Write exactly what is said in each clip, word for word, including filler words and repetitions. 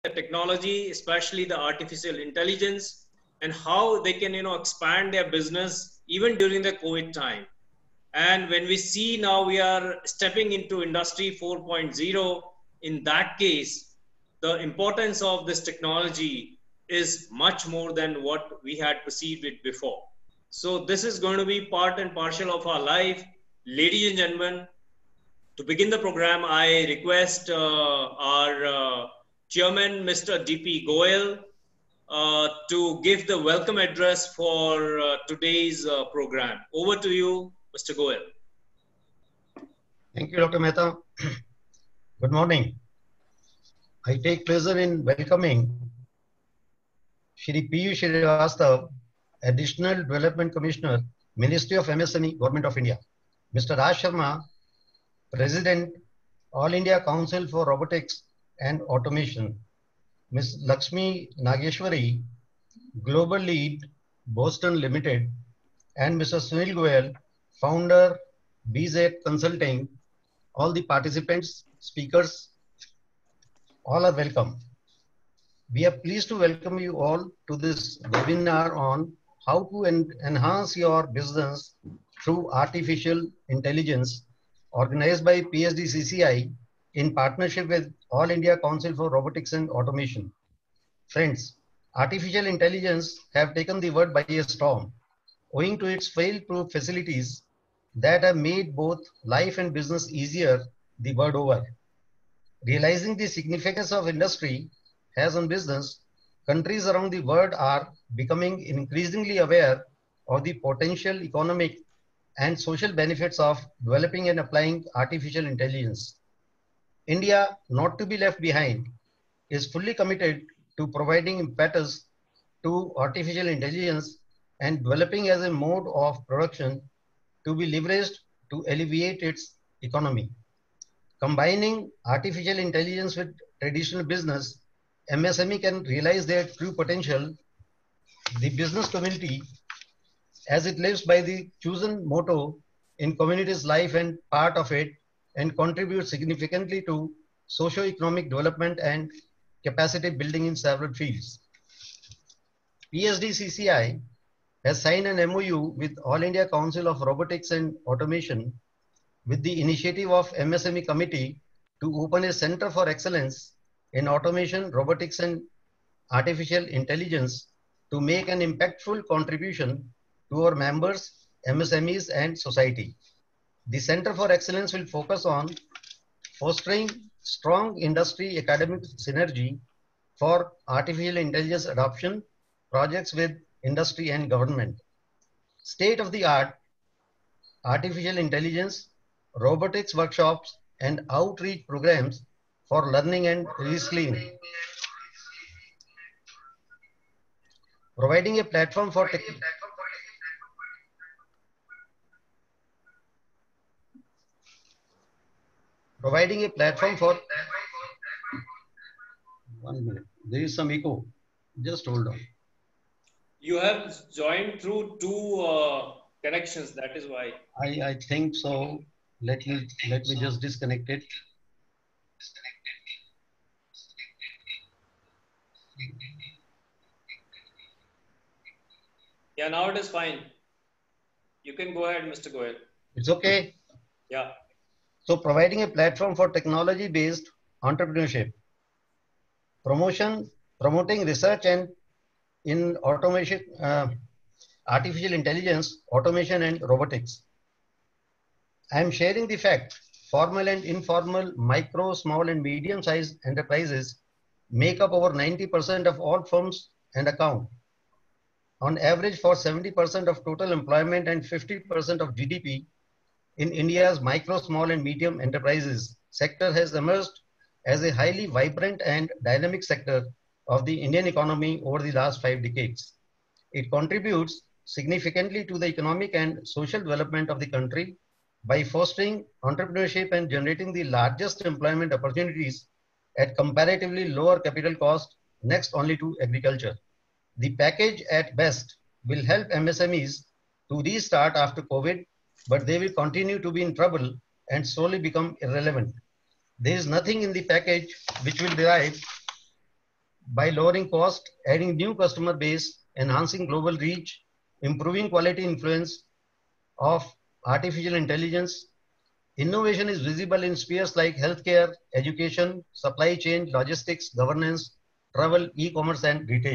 the technology, especially the artificial intelligence, and how they can, you know, expand their business even during the COVID time. And when we see now we are stepping into industry four point oh, in that case, the importance of this technology is much more than what we had perceived it before. So this is going to be part and parcel of our life. Ladies and gentlemen, to begin the program, I request uh, our uh, chairman, Mister D P Goyal, uh, to give the welcome address for uh, today's uh, program. Over to you, Mister Goyal. Thank you, Doctor Mehta. Good morning. I take pleasure in welcoming Shri Piyush Srivastava, Additional Development Commissioner, Ministry of M S M E, Government of India. Mister Raj Sharma, President, All India Council for Robotics and Automation. Miz Lakshmi Nageshwari, Global Lead, Boston Limited, and Mister Sunil Goyal, Founder, B Z Consulting. All the participants, speakers, all are welcome. We are pleased to welcome you all to this webinar on how to en enhance your business through artificial intelligence, organized by P S D C C I in partnership with All India Council for Robotics and Automation. Friends, artificial intelligence have taken the world by a storm, owing to its fail-proof facilities that have made both life and business easier the world over. Realizing the significance of industry has on business, countries around the world are becoming increasingly aware of the potential economic and social benefits of developing and applying artificial intelligence. India, not to be left behind, is fully committed to providing impetus to artificial intelligence and developing as a mode of production to be leveraged to alleviate its economy. Combining artificial intelligence with traditional business, M S M E can realize their true potential. The business community, as it lives by the chosen motto in community's life and part of it, and contributes significantly to socio-economic development and capacity building in several fields. P S D C C I has signed an M O U with All India Council of Robotics and Automation with the initiative of M S M E Committee to open a Center for Excellence in Automation, Robotics and Artificial Intelligence to make an impactful contribution to our members, M S M Es and society. The Center for Excellence will focus on fostering strong industry academic synergy for artificial intelligence adoption projects with industry and government. State-of-the-art artificial intelligence, robotics workshops, and outreach programs for learning and reskilling. Providing a platform for tech providing a platform for one minute. There is some echo. Just hold on. You have joined through two uh, connections. That is why. I, I think so. Let me let me just disconnect it. Yeah, now it is fine. You can go ahead, Mister Goyal. It's okay. Yeah. So providing a platform for technology-based entrepreneurship, promotion, promoting research and in automation, uh, artificial intelligence, automation and robotics. I am sharing the fact, formal and informal, micro, small and medium-sized enterprises make up over ninety percent of all firms and account. On average, for seventy percent of total employment and fifty percent of G D P, in India's micro, small and medium enterprises sector has emerged as a highly vibrant and dynamic sector of the Indian economy over the last five decades. It contributes significantly to the economic and social development of the country by fostering entrepreneurship and generating the largest employment opportunities at comparatively lower capital cost, next only to agriculture. The package at best will help M S M Es to restart after COVID, but they will continue to be in trouble and slowly become irrelevant. There is nothing in the package which will derive by lowering cost, adding new customer base, enhancing global reach, improving quality influence of artificial intelligence. Innovation is visible in spheres like healthcare, education, supply chain, logistics, governance, travel, e-commerce, and retail.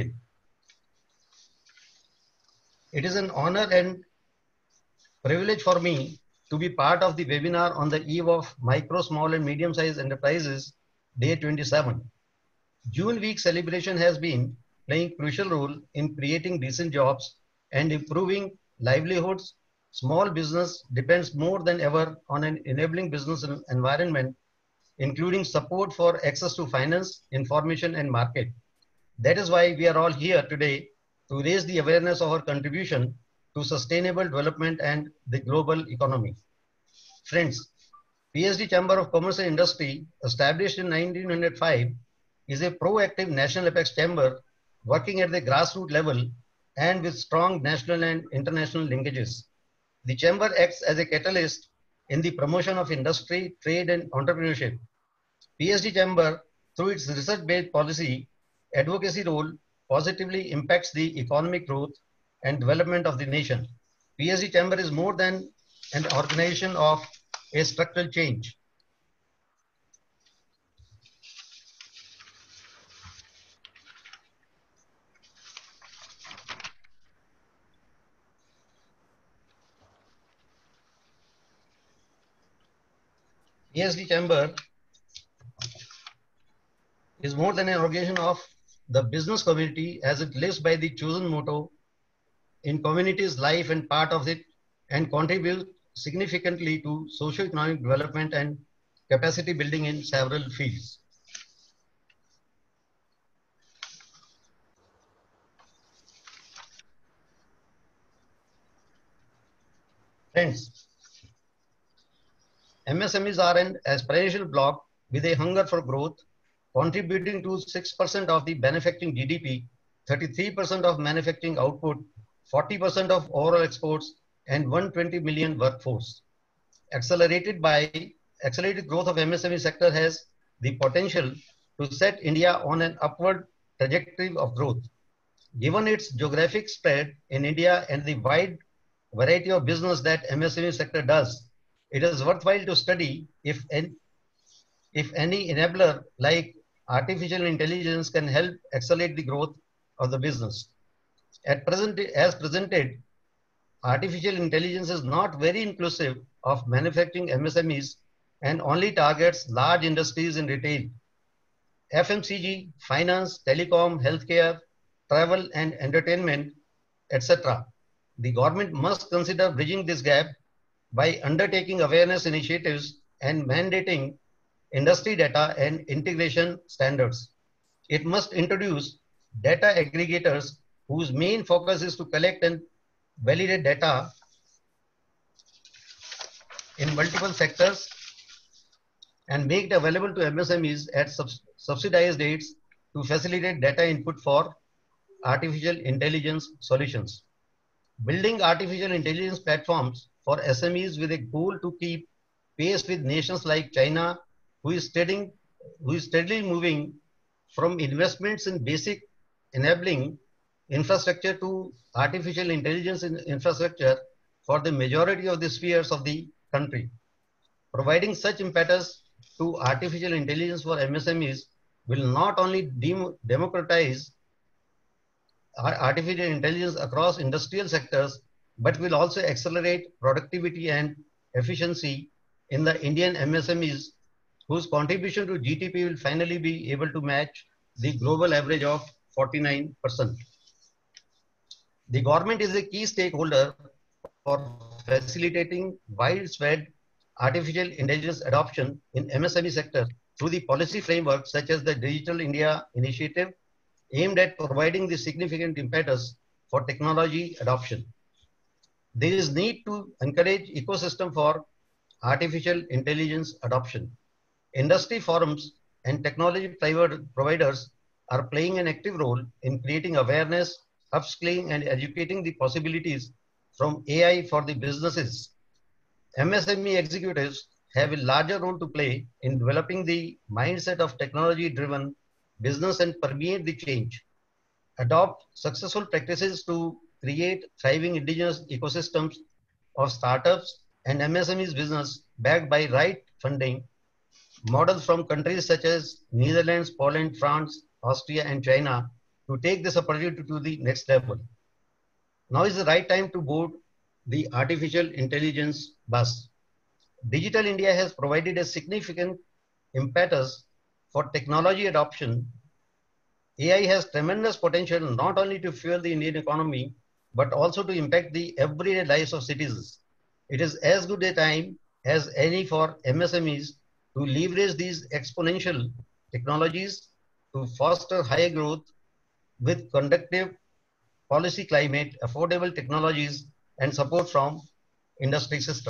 It is an honor and privilege for me to be part of the webinar on the eve of Micro, Small, and Medium-Sized Enterprises Day twenty-seven. June week celebration has been playing a crucial role in creating decent jobs and improving livelihoods. Small business depends more than ever on an enabling business environment, including support for access to finance, information, and market. That is why we are all here today to raise the awareness of our contribution to sustainable development and the global economy. Friends, P S D Chamber of Commerce and Industry, established in nineteen oh five, is a proactive national apex chamber working at the grassroots level and with strong national and international linkages. The chamber acts as a catalyst in the promotion of industry, trade, and entrepreneurship. P S D Chamber, through its research-based policy advocacy role, positively impacts the economic growth and development of the nation. P S D Chamber is more than an organization of a structural change. P S D Chamber is more than an organization of the business community, as it lives by the chosen motto, in community's life and part of it, and contribute significantly to socio-economic development and capacity building in several fields. Friends, M S M Es are an aspirational bloc with a hunger for growth, contributing to six percent of the manufacturing G D P, thirty-three percent of manufacturing output, forty percent of overall exports, and one hundred twenty million workforce. Accelerated by accelerated growth of M S M E sector has the potential to set India on an upward trajectory of growth. Given its geographic spread in India and the wide variety of business that M S M E sector does, it is worthwhile to study if any, if any enabler like artificial intelligence can help accelerate the growth of the business. At present, as presented, artificial intelligence is not very inclusive of manufacturing M S M Es and only targets large industries in retail, F M C G, finance, telecom, healthcare, travel and entertainment, et cetera. The government must consider bridging this gap by undertaking awareness initiatives and mandating industry data and integration standards. It must introduce data aggregators whose main focus is to collect and validate data in multiple sectors and make it available to M S M Es at subs subsidized rates to facilitate data input for artificial intelligence solutions. Building artificial intelligence platforms for S M Es with a goal to keep pace with nations like China, who is, steading, who is steadily moving from investments in basic enabling infrastructure to artificial intelligence in infrastructure for the majority of the spheres of the country. Providing such impetus to artificial intelligence for M S M Es will not only dem democratize artificial intelligence across industrial sectors, but will also accelerate productivity and efficiency in the Indian M S M Es, whose contribution to G D P will finally be able to match the global average of forty-nine percent. The government is a key stakeholder for facilitating widespread artificial intelligence adoption in M S M E sector through the policy framework such as the Digital India Initiative, aimed at providing the significant impetus for technology adoption. There is need to encourage ecosystem for artificial intelligence adoption. Industry forums and technology providers are playing an active role in creating awareness, upskilling, and educating the possibilities from A I for the businesses. M S M E executives have a larger role to play in developing the mindset of technology-driven business and permeate the change. Adopt successful practices to create thriving indigenous ecosystems of startups and M S M Es business backed by right funding. Models from countries such as Netherlands, Poland, France, Austria, and China to take this opportunity to the next level. Now is the right time to board the artificial intelligence bus. Digital India has provided a significant impetus for technology adoption. A I has tremendous potential not only to fuel the Indian economy, but also to impact the everyday lives of citizens. It is as good a time as any for M S M Es to leverage these exponential technologies to foster higher growth with conducive policy climate, affordable technologies, and support from industry system.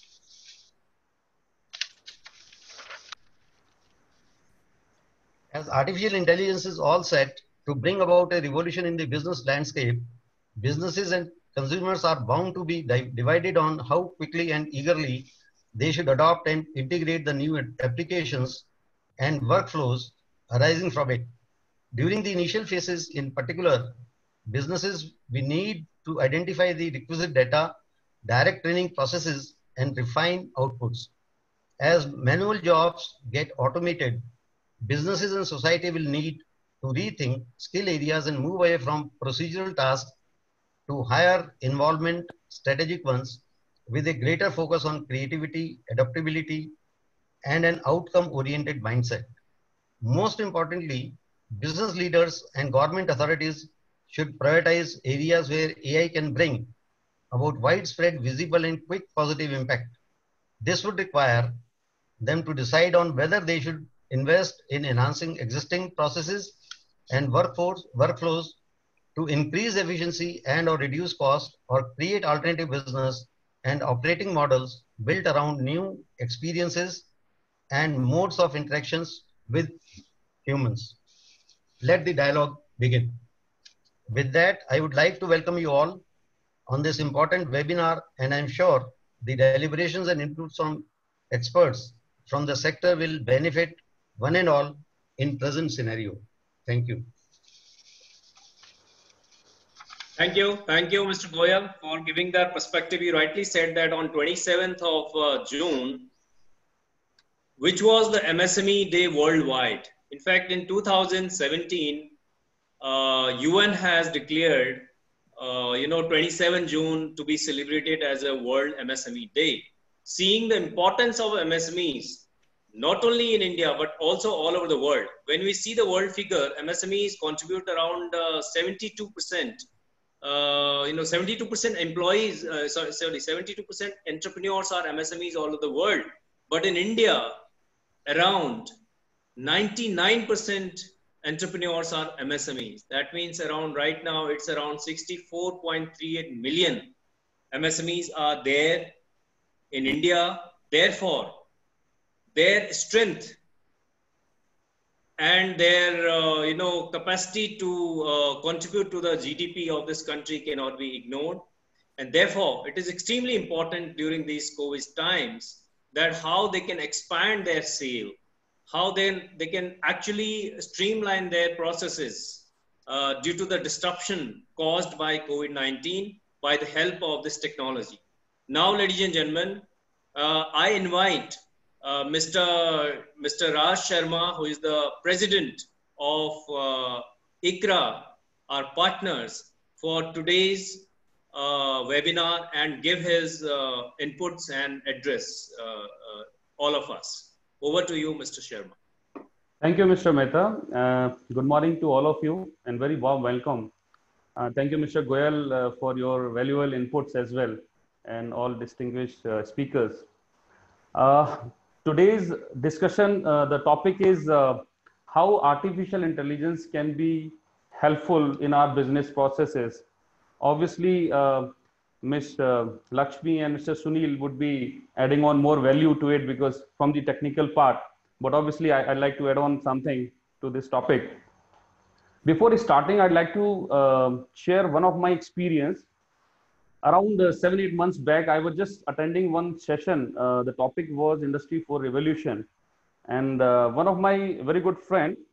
As artificial intelligence is all set to bring about a revolution in the business landscape, businesses and consumers are bound to be divided on how quickly and eagerly they should adopt and integrate the new applications and workflows arising from it. During the initial phases in particular, businesses we need to identify the requisite data, direct training processes, and refine outputs. As manual jobs get automated, businesses and society will need to rethink skill areas and move away from procedural tasks to higher involvement strategic ones with a greater focus on creativity, adaptability, and an outcome-oriented mindset. Most importantly, business leaders and government authorities should prioritize areas where A I can bring about widespread, visible, and quick positive impact. This would require them to decide on whether they should invest in enhancing existing processes and workforce workflows to increase efficiency and or reduce cost, or create alternative business and operating models built around new experiences and modes of interactions with humans. Let the dialogue begin. With that, I would like to welcome you all on this important webinar, and I'm sure the deliberations and inputs from experts from the sector will benefit one and all in present scenario. Thank you. Thank you. Thank you, Mister Goyal, for giving that perspective. You rightly said that on twenty-seventh of uh, June, which was the M S M E Day worldwide. In fact, in two thousand seventeen, uh, U N has declared, uh, you know, twenty-seventh of June to be celebrated as a World M S M E Day. Seeing the importance of M S M Es, not only in India, but also all over the world. When we see the world figure, M S M Es contribute around uh, seventy-two percent. Uh, you know, seventy-two percent employees, uh, sorry, sorry, seventy-two percent entrepreneurs are M S M Es all over the world. But in India, around ninety-nine percent entrepreneurs are M S M Es. That means around right now, it's around sixty-four point three eight million M S M Es are there in India. Therefore, their strength and their uh, you know capacity to uh, contribute to the G D P of this country cannot be ignored, and therefore it is extremely important during these COVID times that how they can expand their sale, how then they can actually streamline their processes uh, due to the disruption caused by COVID nineteen by the help of this technology. Now, ladies and gentlemen, uh, I invite Uh, Mister Mister Raj Sharma, who is the president of uh, ICRA, our partners, for today's uh, webinar and give his uh, inputs and address uh, uh, all of us. Over to you, Mister Sharma. Thank you, Mister Mehta. Uh, good morning to all of you and very warm welcome. Uh, thank you, Mister Goyal, uh, for your valuable inputs as well, and all distinguished uh, speakers. Uh, Today's discussion, uh, the topic is uh, how artificial intelligence can be helpful in our business processes. Obviously, uh, Mister Lakshmi and Mister Sunil would be adding on more value to it because from the technical part, but obviously I, I'd like to add on something to this topic. Before starting, I'd like to uh, share one of my experience. Around uh, seven, eight months back, I was just attending one session. Uh, the topic was Industry four Revolution. And uh, one of my very good friend,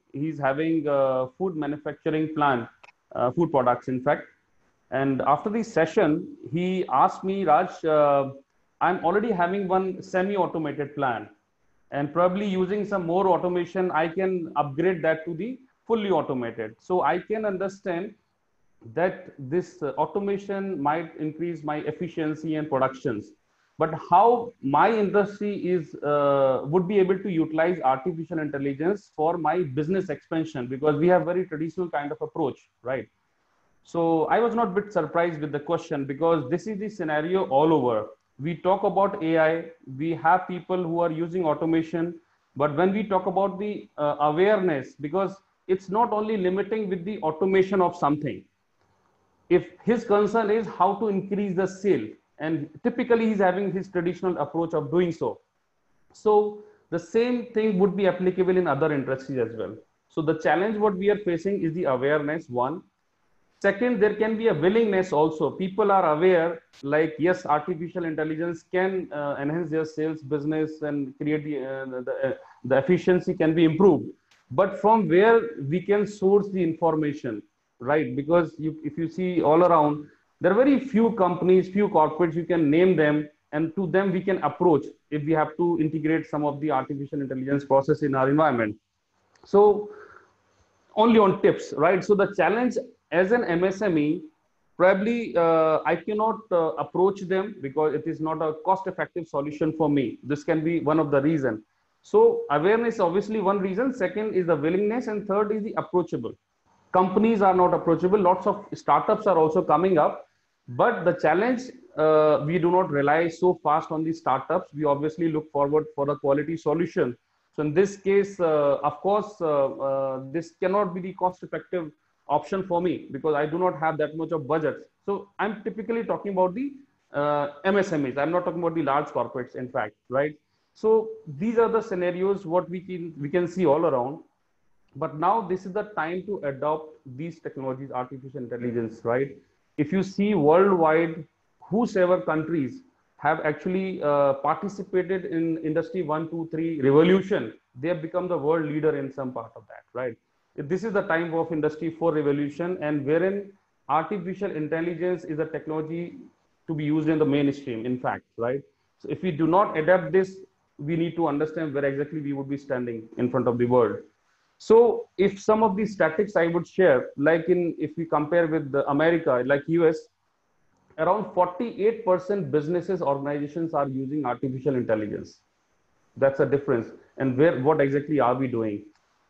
He's having a food manufacturing plant, uh, food products, in fact. And after the session, he asked me, Raj, uh, I'm already having one semi-automated plant, and probably using some more automation, I can upgrade that to the fully automated. So I can understand that this uh, automation might increase my efficiency and productions, but how my industry is uh, would be able to utilize artificial intelligence for my business expansion, because we have very traditional kind of approach, right? So I was not a bit surprised with the question, because this is the scenario all over. We talk about A I, we have people who are using automation, but when we talk about the uh, awareness, because it's not only limiting with the automation of something. If his concern is how to increase the sale, and typically he's having his traditional approach of doing so. So the same thing would be applicable in other industries as well. So the challenge what we are facing is the awareness, one. Second, there can be a willingness also. People are aware, like, yes, artificial intelligence can uh, enhance their sales business and create the, uh, the, uh, the efficiency can be improved. But from where we can source the information, right? Because you, if you see all around, there are very few companies, few corporates, you can name them, and to them we can approach if we have to integrate some of the artificial intelligence process in our environment. So only on tips, right? So the challenge as an M S M E, probably uh, I cannot uh, approach them because it is not a cost-effective solution for me. This can be one of the reasons. So awareness, obviously one reason. Second is the willingness, and third is the approachable. Companies are not approachable. Lots of startups are also coming up, but the challenge, uh, we do not rely so fast on the startups. We obviously look forward for a quality solution. So in this case, uh, of course, uh, uh, this cannot be the cost-effective option for me because I do not have that much of budget. So I'm typically talking about the uh, M S M Es. I'm not talking about the large corporates, in fact, right? So these are the scenarios what we can we can see all around. But now this is the time to adopt these technologies, artificial intelligence, right? If you see worldwide, whosoever countries have actually uh, participated in industry one, two, three revolution, they have become the world leader in some part of that, right? This is the time of industry four revolution, and wherein artificial intelligence is a technology to be used in the mainstream, in fact, right? So if we do not adapt this, we need to understand where exactly we would be standing in front of the world. So if some of these statistics I would share, like in, if we compare with the America, like U S, around forty-eight percent businesses, organizations are using artificial intelligence. That's a difference. And where, what exactly are we doing?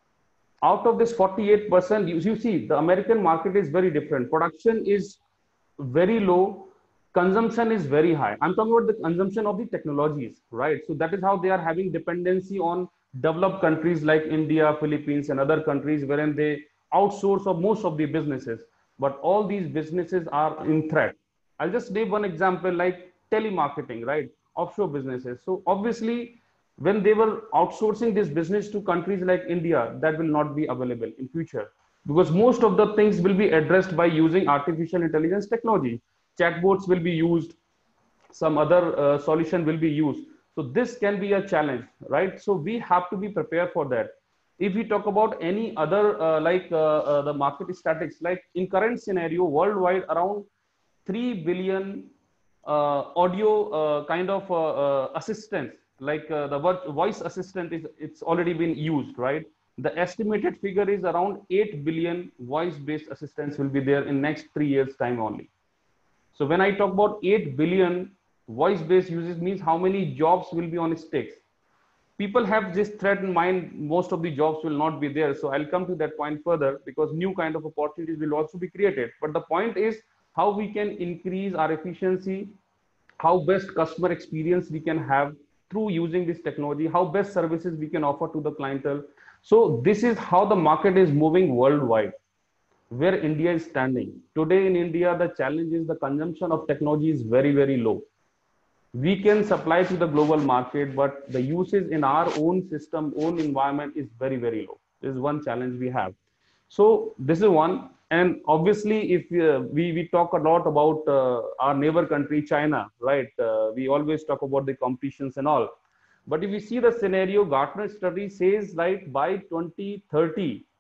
Out of this forty-eight percent, you, you see, the American market is very different. Production is very low. Consumption is very high. I'm talking about the consumption of the technologies, right? So that is how they are having dependency on developed countries like India, Philippines, and other countries wherein they outsource of most of the businesses. But all these businesses are in threat. I'll just name one example like telemarketing, right? Offshore businesses. So obviously, when they were outsourcing this business to countries like India, that will not be available in future because most of the things will be addressed by using artificial intelligence technology. Chatbots will be used, some other uh, solution will be used. So this can be a challenge, right? So we have to be prepared for that. If we talk about any other, uh, like uh, uh, the market statistics, like in current scenario, worldwide around three billion uh, audio uh, kind of uh, uh, assistants, like uh, the voice assistant is, it's already been used, right? The estimated figure is around eight billion voice-based assistants will be there in next three years time only. So when I talk about eight billion voice-based uses means how many jobs will be on stakes. People have this threat in mind, most of the jobs will not be there. So I'll come to that point further because new kind of opportunities will also be created. But the point is how we can increase our efficiency, how best customer experience we can have through using this technology, how best services we can offer to the clientele. So this is how the market is moving worldwide, where India is standing. Today in India, the challenge is the consumption of technology is very, very low. We can supply to the global market, but the usage in our own system, own environment is very, very low. This is one challenge we have. So this is one. And obviously, if uh, we, we talk a lot about uh, our neighbor country, China, right? Uh, we always talk about the competitions and all. But if we see the scenario, Gartner study says, like by twenty thirty,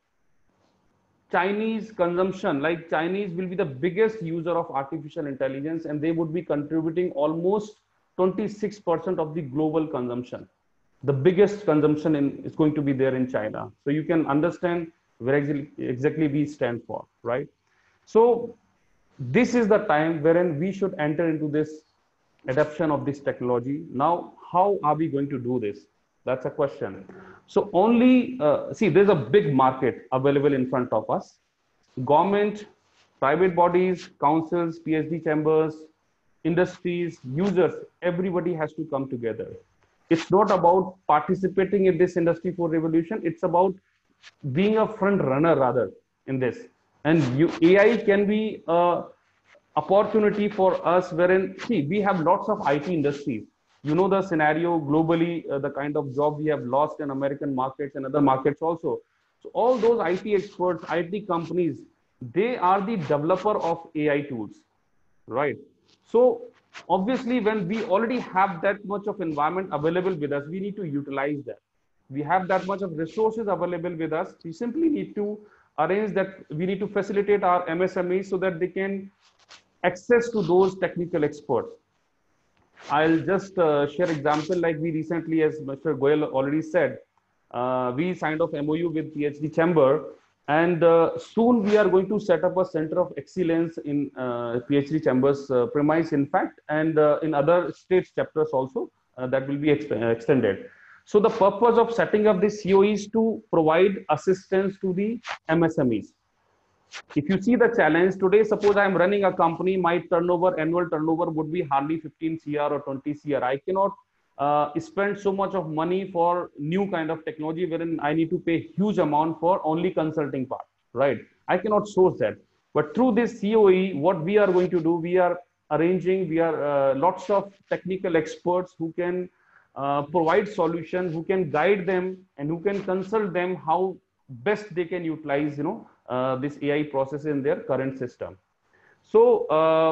Chinese consumption, like Chinese will be the biggest user of artificial intelligence, and they would be contributing almost twenty-six percent of the global consumption. The biggest consumption in, is going to be there in China. So you can understand where exactly, exactly we stand for, right? So this is the time wherein we should enter into this adoption of this technology. Now, how are we going to do this? That's a question. So only, uh, see, there's a big market available in front of us. Government, private bodies, councils, PhD chambers, industries, users, everybody has to come together. It's not about participating in this industry four revolution. It's about being a front runner rather in this. And you, A I can be a opportunity for us wherein, see, we have lots of I T industries. You know the scenario globally, uh, the kind of job we have lost in American markets and other markets also. So all those I T experts, I T companies, they are the developer of A I tools, right? So obviously, when we already have that much of environment available with us, we need to utilize that. We have that much of resources available with us. We simply need to arrange that. We need to facilitate our M S M Es so that they can access to those technical experts. I'll just uh, share example like we recently, as Mister Goyal already said, uh, we signed off M O U with PhD Chamber, and uh, soon we are going to set up a center of excellence in uh, PhD Chamber's uh, premise, in fact, and uh, in other states chapters also uh, that will be ex extended. So the purpose of setting up this C O E is to provide assistance to the M S M Es. If you see the challenge today, suppose I am running a company, my turnover, annual turnover would be hardly fifteen C R or twenty C R. I cannot uh, spend so much of money for new kind of technology wherein I need to pay huge amount for only consulting part, right? I cannot source that. But through this C O E, what we are going to do, we are arranging, we are uh, lots of technical experts who can uh, provide solutions, who can guide them and who can consult them how best they can utilize, you know, Uh, this A I process in their current system. So uh,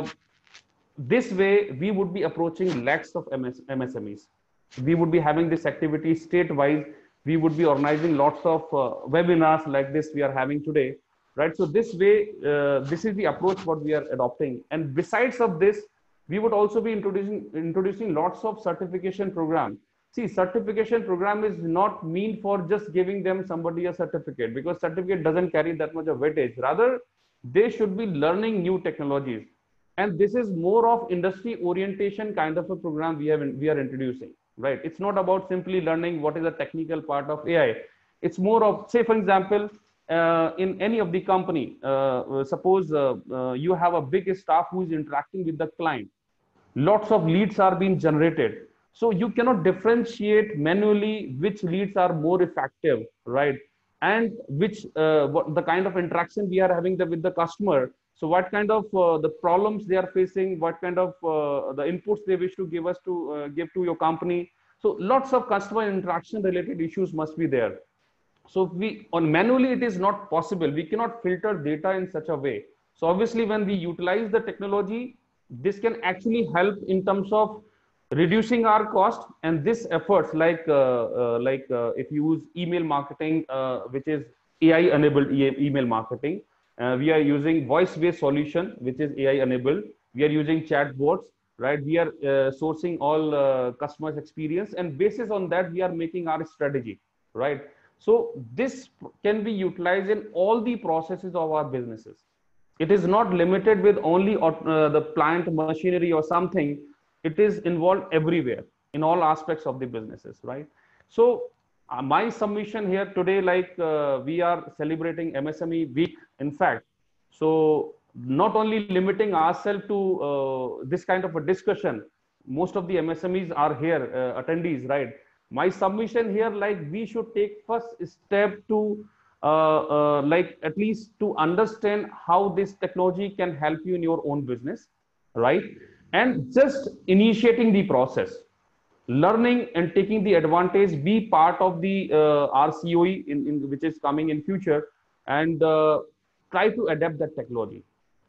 this way we would be approaching lakhs of M S M S M Es. We would be having this activity state-wise. We would be organizing lots of uh, webinars like this we are having today, right? So this way, uh, this is the approach what we are adopting. And besides of this, we would also be introducing introducing lots of certification program. See, certification program is not mean for just giving them somebody a certificate, because certificate doesn't carry that much of weightage. Rather, they should be learning new technologies. And this is more of industry orientation kind of a program we have we are introducing, right? It's not about simply learning what is the technical part of A I. It's more of, say, for example, uh, in any of the company, uh, suppose uh, uh, you have a big staff who is interacting with the client. Lots of leads are being generated. So you cannot differentiate manually which leads are more effective, right? And which uh, what the kind of interaction we are having the, with the customer. So what kind of uh, the problems they are facing, what kind of uh, the inputs they wish to give us to uh, give to your company. So lots of customer interaction related issues must be there. So we on manually it is not possible. We cannot filter data in such a way. So obviously when we utilize the technology, this can actually help in terms of reducing our cost. And this efforts like uh, uh, like uh, if you use email marketing, uh, which is A I enabled e email marketing, uh, we are using voice based solution, which is A I enabled. We are using chatbots, right? We are uh, sourcing all uh, customers experience, and basis on that we are making our strategy, right? So this can be utilized in all the processes of our businesses. It is not limited with only uh, the plant machinery or something. It is involved everywhere in all aspects of the businesses, right? So uh, my submission here today, like uh, we are celebrating M S M E week, in fact. So not only limiting ourselves to uh, this kind of a discussion, most of the M S M Es are here, uh, attendees, right? My submission here, like we should take first step to uh, uh, like at least to understand how this technology can help you in your own business, right? And just initiating the process, learning and taking the advantage, be part of the uh, R C O E in, in which is coming in future, and uh, try to adapt that technology.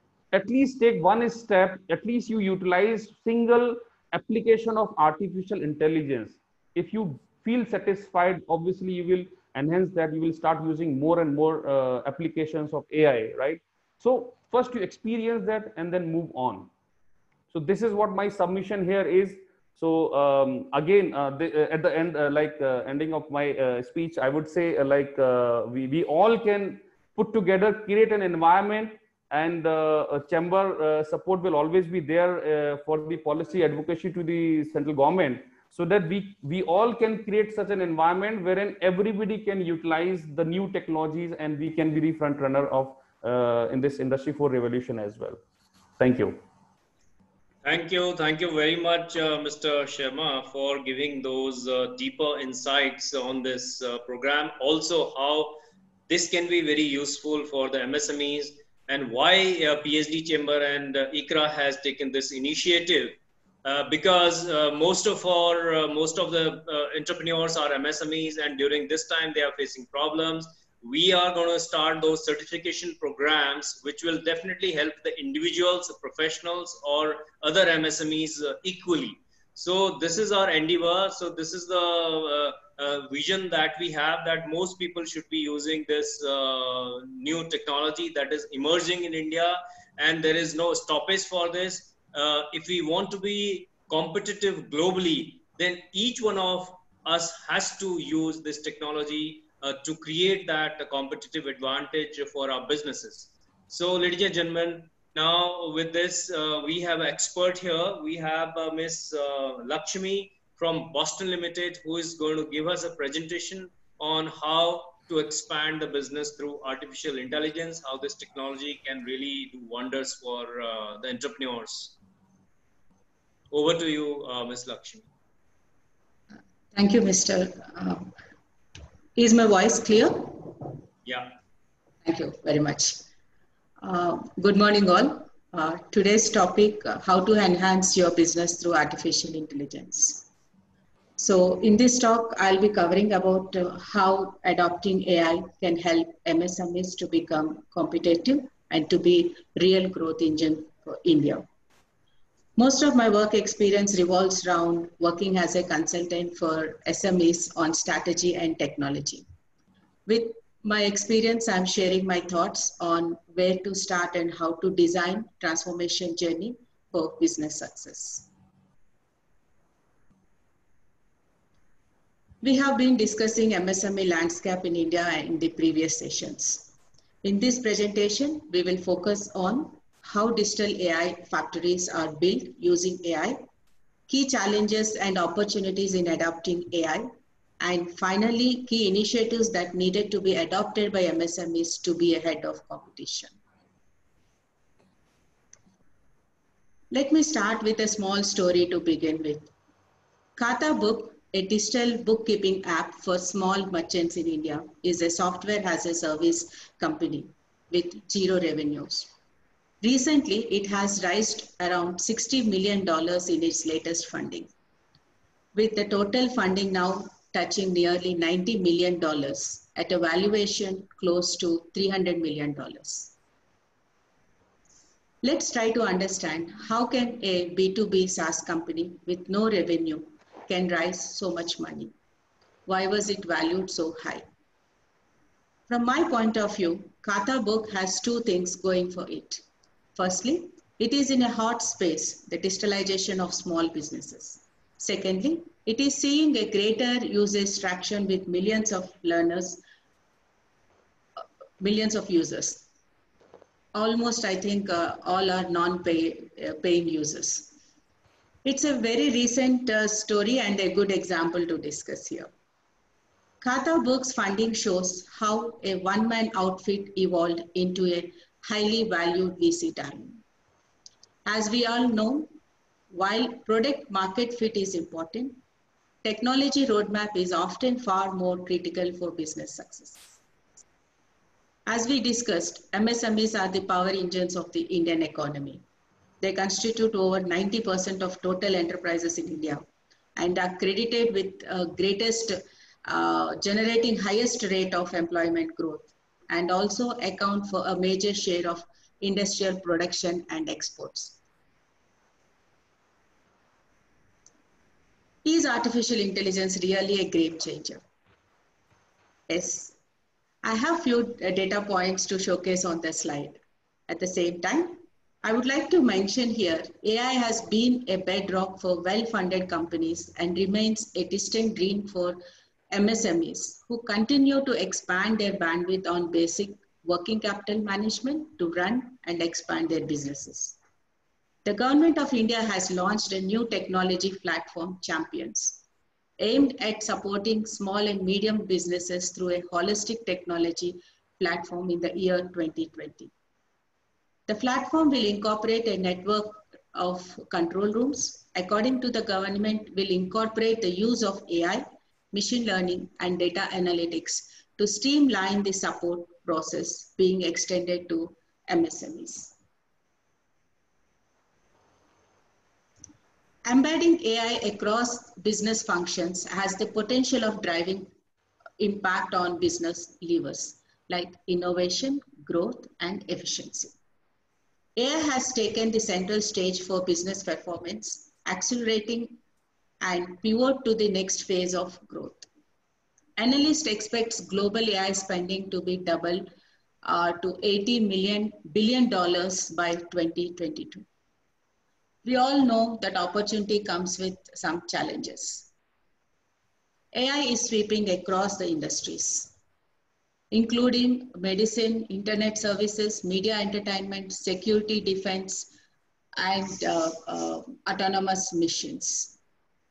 At least take one step, at least you utilize single application of artificial intelligence. If you feel satisfied, obviously you will and hence that you will start using more and more uh, applications of A I, right? So first you experience that and then move on. So this is what my submission here is. So um, again, uh, the, uh, at the end, uh, like uh, ending of my uh, speech, I would say uh, like uh, we, we all can put together, create an environment, and uh, a chamber uh, support will always be there uh, for the policy advocacy to the central government, so that we, we all can create such an environment wherein everybody can utilize the new technologies and we can be the front runner of uh, in this industry four revolution as well. Thank you. Thank you. Thank you very much, uh, Mister Sharma, for giving those uh, deeper insights on this uh, program. Also, how this can be very useful for the M S M Es, and why uh, P H D Chamber and uh, ICRA has taken this initiative. Uh, because uh, most of our, uh, most of the uh, entrepreneurs are M S M Es, and during this time they are facing problems. We are going to start those certification programs, which will definitely help the individuals, professionals, or other M S M Es uh, equally. So this is our endeavor. So this is the uh, uh, vision that we have, that most people should be using this uh, new technology that is emerging in India, and there is no stoppage for this. Uh, if we want to be competitive globally, then each one of us has to use this technology uh, to create that uh, competitive advantage for our businesses. So, ladies and gentlemen, now with this, uh, we have an expert here. We have uh, Miss uh, Lakshmi from Boston Limited, who is going to give us a presentation on how to expand the business through artificial intelligence, how this technology can really do wonders for uh, the entrepreneurs. Over to you, uh, Miz Lakshmi. Thank you, Mister Uh, is my voice clear? Yeah. Thank you very much. Uh, good morning, all. Uh, today's topic, uh, how to enhance your business through artificial intelligence. So in this talk, I'll be covering about uh, how adopting A I can help M S M Es to become competitive and to be real growth engine for India. Most of my work experience revolves around working as a consultant for S M Es on strategy and technology. With my experience, I'm sharing my thoughts on where to start and how to design transformation journey for business success. We have been discussing M S M E landscape in India in the previous sessions. In this presentation, we will focus on how digital A I factories are built using A I, key challenges and opportunities in adopting A I, and finally, key initiatives that needed to be adopted by M S M Es to be ahead of competition. Let me start with a small story to begin with. Khata Book, a digital bookkeeping app for small merchants in India, is a software as a service company with zero revenues. Recently, it has raised around sixty million dollars in its latest funding, with the total funding now touching nearly ninety million dollars at a valuation close to three hundred million dollars. Let's try to understand how can a B two B SaaS company with no revenue can raise so much money. Why was it valued so high? From my point of view, Khata Book has two things going for it. Firstly, it is in a hot space, the digitalization of small businesses. Secondly, it is seeing a greater usage traction with millions of learners, millions of users. Almost, I think, uh, all are non-paying uh, paying users. It's a very recent uh, story and a good example to discuss here. Khata Book's funding shows how a one-man outfit evolved into a highly valued V C talent. As we all know, while product market fit is important, technology roadmap is often far more critical for business success. As we discussed, M S M Es are the power engines of the Indian economy. They constitute over ninety percent of total enterprises in India and are credited with uh, greatest, uh, generating highest rate of employment growth, and also account for a major share of industrial production and exports. Is artificial intelligence really a game changer? Yes, I have few data points to showcase on the slide. At the same time, I would like to mention here, A I has been a bedrock for well-funded companies and remains a distinct dream for M S M Es who continue to expand their bandwidth on basic working capital management to run and expand their businesses. The Government of India has launched a new technology platform, Champions, aimed at supporting small and medium businesses through a holistic technology platform in the year twenty twenty. The platform will incorporate a network of control rooms. According to the government, will incorporate the use of A I, machine learning, and data analytics to streamline the support process being extended to M S M Es. Embedding A I across business functions has the potential of driving impact on business levers like innovation, growth, and efficiency. A I has taken the central stage for business performance, accelerating and pivot to the next phase of growth. Analysts expect global A I spending to be double uh, to eighty million billion dollars by twenty twenty-two. We all know that opportunity comes with some challenges. A I is sweeping across the industries, including medicine, internet services, media entertainment, security, defense, and uh, uh, autonomous missions.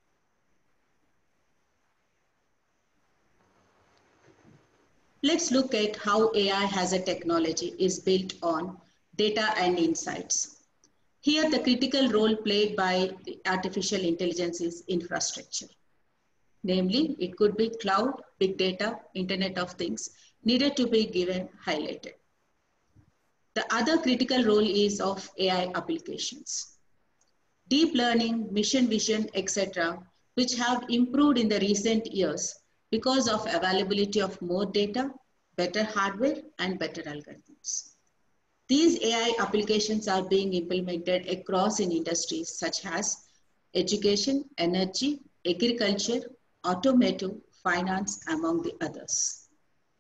Let's look at how A I as a technology is built on data and insights. Here, the critical role played by artificial intelligence is infrastructure. Namely, it could be cloud, big data, Internet of Things, needed to be given highlighted. The other critical role is of A I applications. Deep learning, machine vision, et cetera, which have improved in the recent years because of availability of more data, better hardware, and better algorithms. These A I applications are being implemented across in industries such as education, energy, agriculture, automotive, finance, among the others.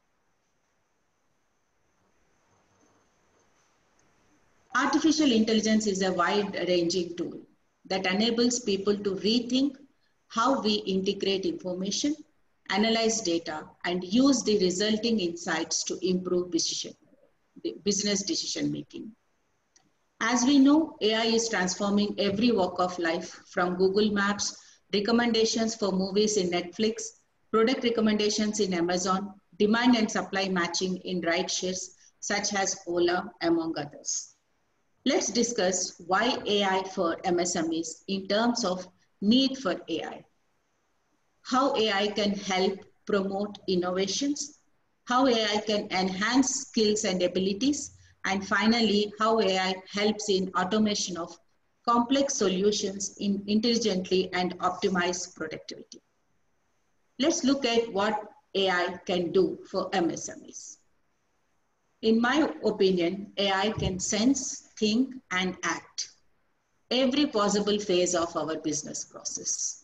Artificial intelligence is a wide-ranging tool that enables people to rethink how we integrate information, analyze data, and use the resulting insights to improve decision, business decision making. As we know, A I is transforming every walk of life, from Google Maps, recommendations for movies in Netflix, product recommendations in Amazon, demand and supply matching in rideshares such as Ola, among others. Let's discuss why A I for M S M Es in terms of need for A I. How A I can help promote innovations, how A I can enhance skills and abilities, and finally, how A I helps in automation of complex solutions in intelligently and optimize productivity. Let's look at what A I can do for M S M Es. In my opinion, A I can sense, think, and act every possible phase of our business process.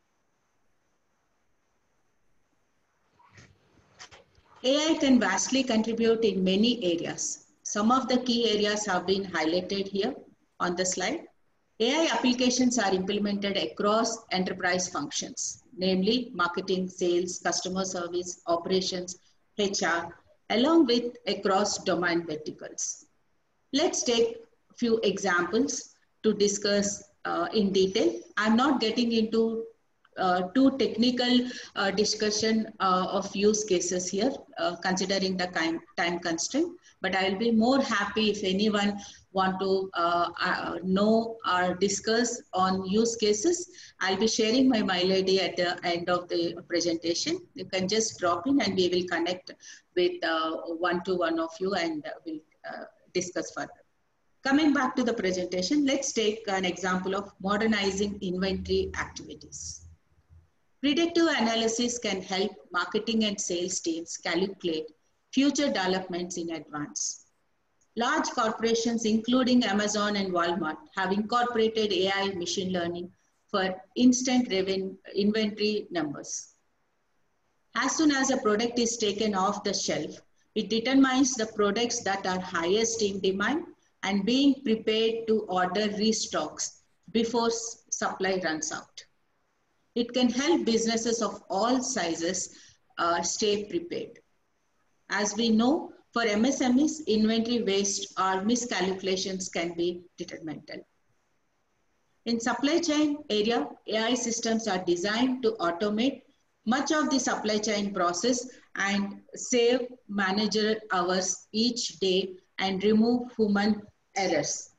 A I can vastly contribute in many areas. Some of the key areas have been highlighted here on the slide. A I applications are implemented across enterprise functions, namely marketing, sales, customer service, operations, H R, along with across domain verticals. Let's take a few examples to discuss uh, in detail. I'm not getting into Uh, too technical uh, discussion uh, of use cases here, uh, considering the time, time constraint, but I will be more happy if anyone want to uh, uh, know or discuss on use cases. I'll be sharing my mail I D at the end of the presentation. You can just drop in and we will connect with uh, one to one of you and uh, we'll uh, discuss further. Coming back to the presentation, let's take an example of modernizing inventory activities. Predictive analysis can help marketing and sales teams calculate future developments in advance. Large corporations, including Amazon and Walmart, have incorporated A I machine learning for instant revenue inventory numbers. As soon as a product is taken off the shelf, it determines the products that are highest in demand and being prepared to order restocks before supply runs out. It can help businesses of all sizes uh, stay prepared. As we know, for M S M Es, inventory waste or miscalculations can be detrimental. In supply chain area, A I systems are designed to automate much of the supply chain process and save manager hours each day and remove human errors.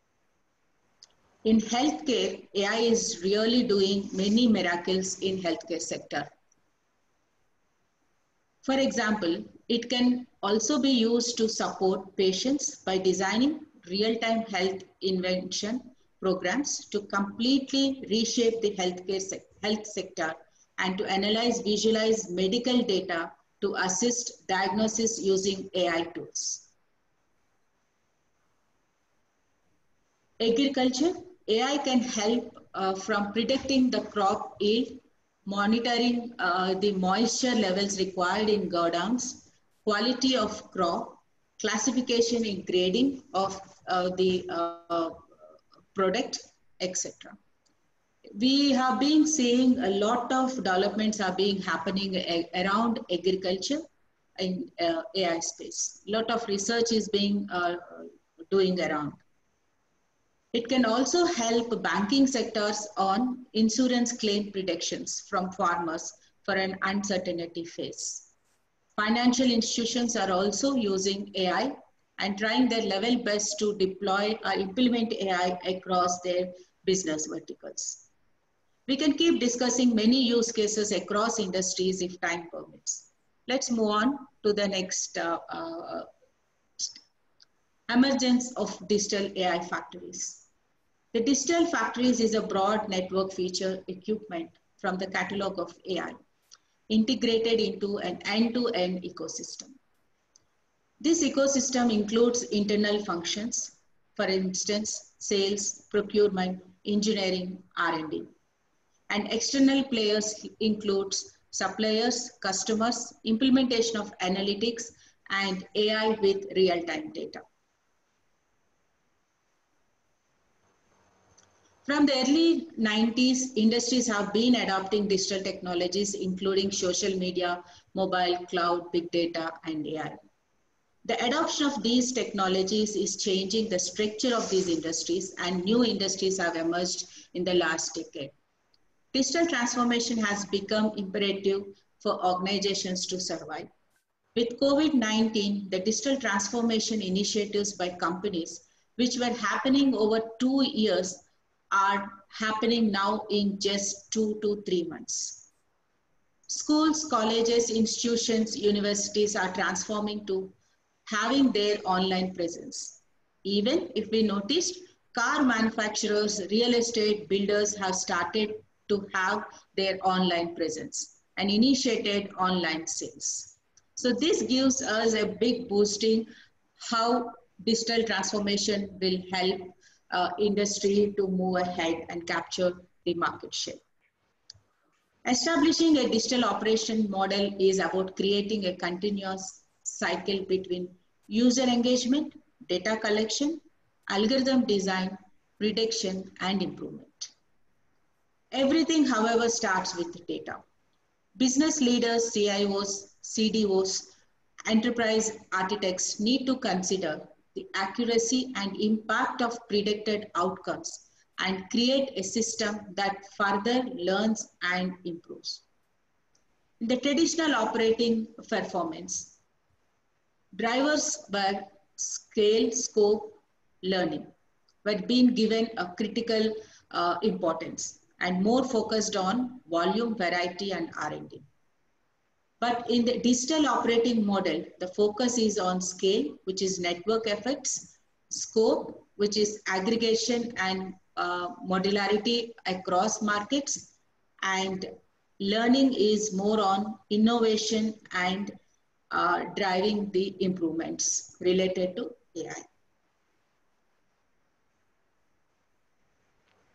In healthcare, A I is really doing many miracles in healthcare sector. For example, it can also be used to support patients by designing real-time health intervention programs to completely reshape the healthcare se health sector and to analyze, visualize medical data to assist diagnosis using A I tools. Agriculture, A I can help uh, from predicting the crop yield, monitoring uh, the moisture levels required in godowns, quality of crop, classification in grading of uh, the uh, product, et cetera. We have been seeing a lot of developments are being happening a, around agriculture in uh, A I space. A lot of research is being uh, doing around. It can also help banking sectors on insurance claim predictions from farmers for an uncertainty phase. Financial institutions are also using A I and trying their level best to deploy or implement A I across their business verticals. We can keep discussing many use cases across industries if time permits. Let's move on to the next uh, uh, emergence of digital A I factories. The digital factories is a broad network feature equipment from the catalog of A I, integrated into an end-to-end ecosystem. This ecosystem includes internal functions, for instance, sales, procurement, engineering, R and D. And external players includes suppliers, customers, implementation of analytics, and A I with real-time data. From the early nineties, industries have been adopting digital technologies, including social media, mobile, cloud, big data, and A I. The adoption of these technologies is changing the structure of these industries, and new industries have emerged in the last decade. Digital transformation has become imperative for organizations to survive. With COVID nineteen, the digital transformation initiatives by companies, which were happening over two years, are happening now in just two to three months. Schools, colleges, institutions, universities are transforming to having their online presence. Even if we noticed, car manufacturers, real estate builders have started to have their online presence and initiated online sales. So this gives us a big boosting how digital transformation will help uh, industry to move ahead and capture the market share. Establishing a digital operation model is about creating a continuous cycle between user engagement, data collection, algorithm design, prediction, and improvement. Everything, however, starts with data. Business leaders, C I Os, C D Os, enterprise architects need to consider the accuracy and impact of predicted outcomes and create a system that further learns and improves. In the traditional operating performance, drivers were scale, scope, learning, were being given a critical uh, importance and more focused on volume, variety, and R and D. But in the digital operating model, the focus is on scale, which is network effects, scope, which is aggregation and uh, modularity across markets, and learning is more on innovation and uh, driving the improvements related to A I.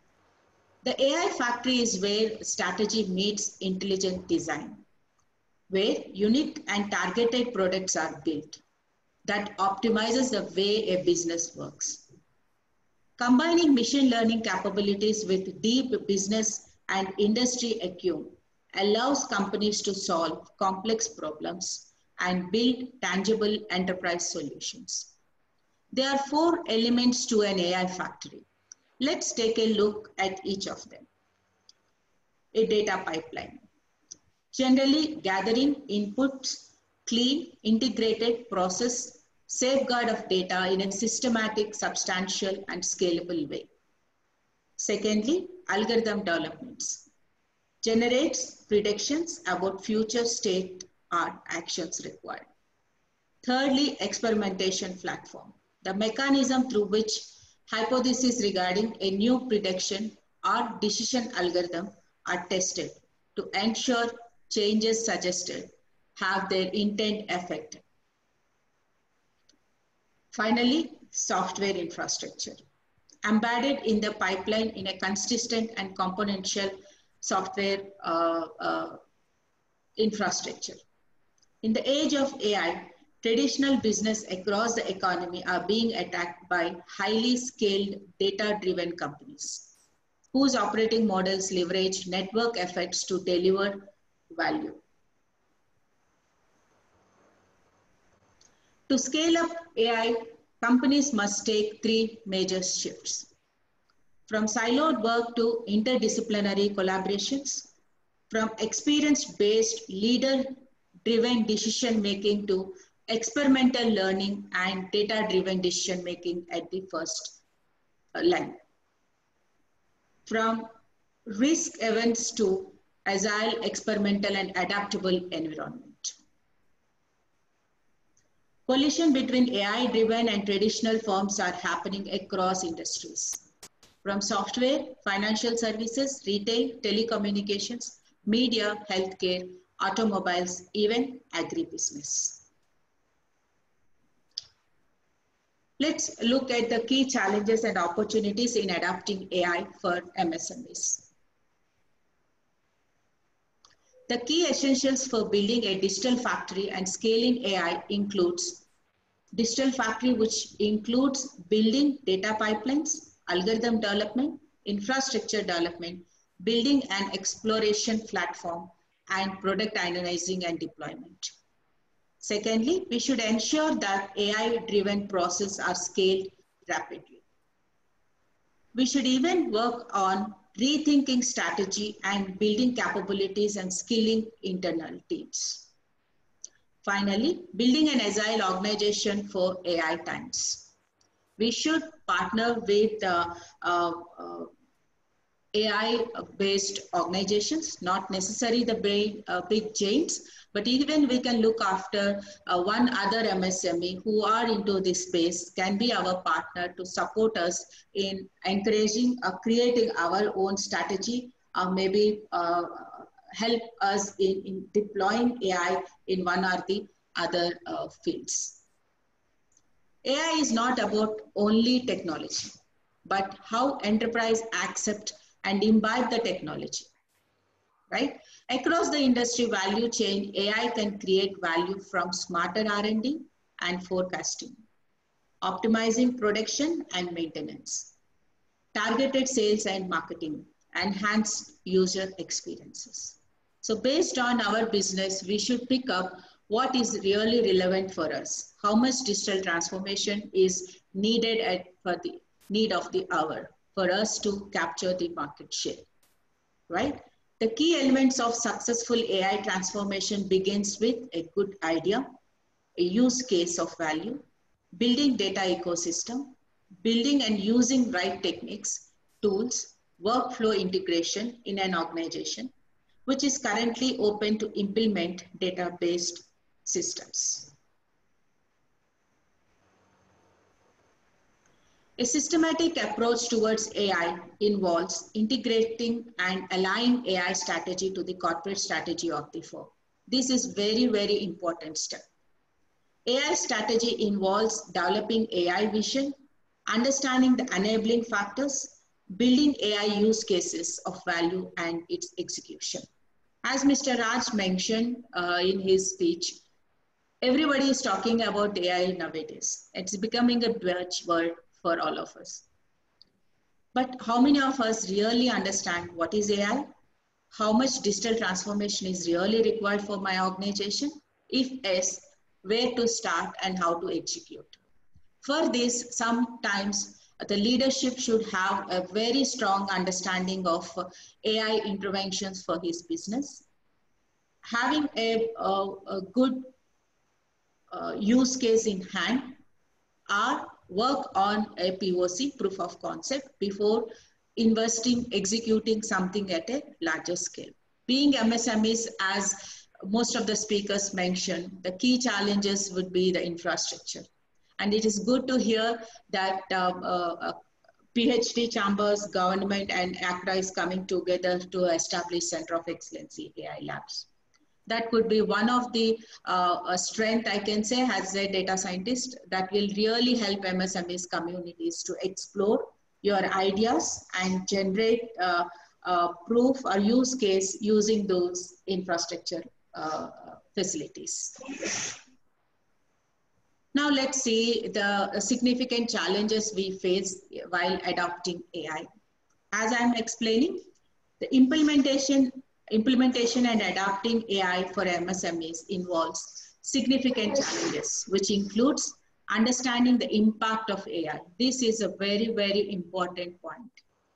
The A I factory is where strategy meets intelligent design. where unique and targeted products are built that optimizes the way a business works. Combining machine learning capabilities with deep business and industry acumen allows companies to solve complex problems and build tangible enterprise solutions. There are four elements to an A I factory. Let's take a look at each of them. A data pipeline. Generally, gathering inputs, clean, integrated process, safeguard of data in a systematic, substantial, and scalable way. Secondly, algorithm developments. Generates predictions about future state or actions required. Thirdly, experimentation platform. The mechanism through which hypotheses regarding a new prediction or decision algorithm are tested to ensure changes suggested have their intent affected. Finally, software infrastructure. Embedded in the pipeline in a consistent and componential software uh, uh, infrastructure. In the age of A I, traditional business across the economy are being attacked by highly scaled data-driven companies whose operating models leverage network effects to deliver value. To scale up A I, companies must take three major shifts. From siloed work to interdisciplinary collaborations, from experience-based leader-driven decision-making to experimental learning and data-driven decision-making at the first line. From risk events to agile, experimental, and adaptable environment. Collision between A I-driven and traditional firms are happening across industries. From software, financial services, retail, telecommunications, media, healthcare, automobiles, even agribusiness. Let's look at the key challenges and opportunities in adapting A I for M S M Es. The key essentials for building a digital factory and scaling A I includes digital factory, which includes building data pipelines, algorithm development, infrastructure development, building an exploration platform, and product analyzing and deployment. Secondly, we should ensure that A I-driven processes are scaled rapidly. We should even work on rethinking strategy and building capabilities and skilling internal teams. Finally, building an agile organization for A I times. We should partner with uh, uh, uh, A I-based organizations, not necessarily the big, uh, big giants, but even we can look after uh, one other M S M E who are into this space, can be our partner to support us in encouraging, uh, creating our own strategy, uh, maybe uh, help us in, in deploying A I in one or the other uh, fields. A I is not about only technology, but how enterprise accept and imbibe the technology, right? Across the industry value chain, A I can create value from smarter R and D and forecasting, optimizing production and maintenance, targeted sales and marketing, enhanced user experiences. So based on our business, we should pick up what is really relevant for us, how much digital transformation is needed at, for the need of the hour for us to capture the market share, right? The key elements of successful A I transformation begins with a good idea, a use case of value, building data ecosystem, building and using right techniques, tools, workflow integration in an organization, which is currently open to implement data-based systems. A systematic approach towards A I involves integrating and aligning A I strategy to the corporate strategy of the firm. This is very, very important step. A I strategy involves developing A I vision, understanding the enabling factors, building A I use cases of value and its execution. As Mister Raj mentioned uh, in his speech, everybody is talking about A I nowadays. It's becoming a buzzword for all of us. But how many of us really understand what is A I? How much digital transformation is really required for my organization? If yes, where to start and how to execute? For this, sometimes the leadership should have a very strong understanding of A I interventions for his business. Having a, a, a good uh, use case in hand, or work on a P O C, proof of concept, before investing, executing something at a larger scale. Being M S M Es, as most of the speakers mentioned, the key challenges would be the infrastructure. And it is good to hear that uh, uh, PhD chambers, government and ACRA is coming together to establish Center of Excellence A I labs. That could be one of the uh, strength I can say as a data scientist that will really help M S M Es communities to explore your ideas and generate uh, uh, proof or use case using those infrastructure uh, facilities. Now let's see the significant challenges we face while adopting A I. As I'm explaining, the implementation Implementation and adapting A I for M S M Es involves significant challenges, which includes understanding the impact of A I. This is a very, very important point.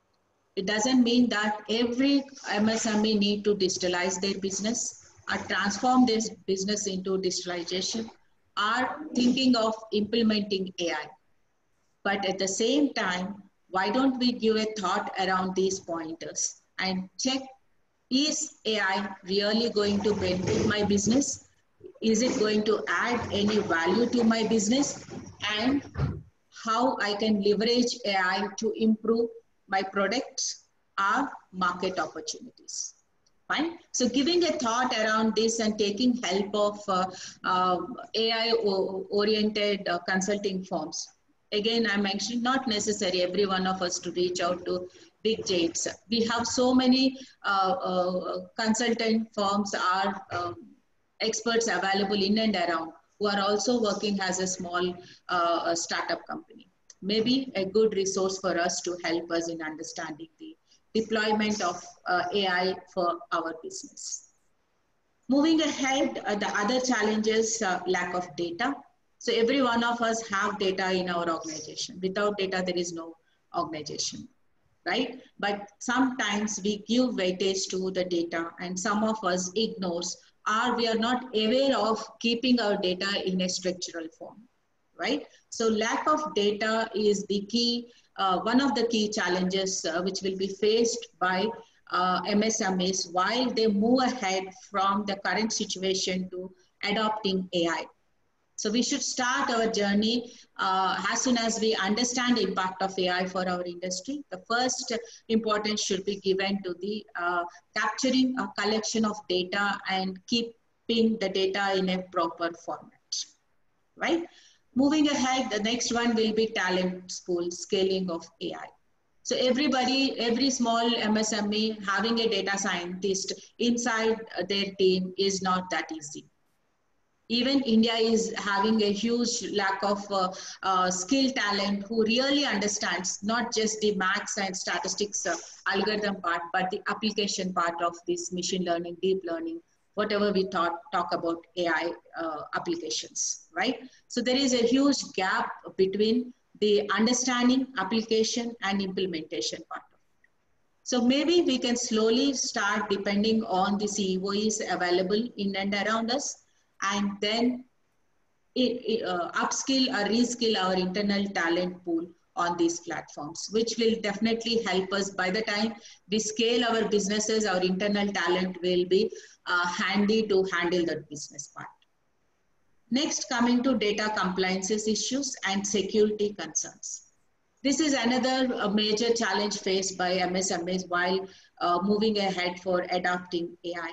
It doesn't mean that every M S M E need to digitalize their business or transform their business into digitalization or thinking of implementing A I. But at the same time, why don't we give a thought around these pointers and check, is A I really going to benefit my business? Is it going to add any value to my business? And how I can leverage A I to improve my products or market opportunities. Fine. So giving a thought around this and taking help of uh, uh, A I-oriented uh, consulting firms. Again, I mentioned not necessary every one of us to reach out to big giants. We have so many uh, uh, consultant firms are um, experts available in and around who are also working as a small uh, startup company. Maybe a good resource for us to help us in understanding the deployment of uh, A I for our business. Moving ahead, uh, the other challenges, uh, lack of data. So every one of us have data in our organization. Without data, there is no organization, right? But sometimes we give weightage to the data and some of us ignores, or we are not aware of keeping our data in a structural form, right? So lack of data is the key, uh, one of the key challenges uh, which will be faced by uh, M S M Es while they move ahead from the current situation to adopting A I. So we should start our journey uh, as soon as we understand the impact of A I for our industry. The first importance should be given to the uh, capturing a collection of data and keeping the data in a proper format, right? Moving ahead, the next one will be talent pool, scaling of A I. So everybody, every small M S M E having a data scientist inside their team is not that easy. Even India is having a huge lack of uh, uh, skilled talent who really understands not just the maths and statistics uh, algorithm part, but the application part of this machine learning, deep learning, whatever we talk, talk about A I uh, applications, right? So there is a huge gap between the understanding, application, and implementation part of it. So maybe we can slowly start depending on the C E Os available in and around us, and then it, it, uh, upskill or reskill our internal talent pool on these platforms, which will definitely help us. By the time we scale our businesses, our internal talent will be uh, handy to handle that business part. Next, coming to data compliances issues and security concerns. This is another uh, major challenge faced by M S M Es while uh, moving ahead for adopting A I.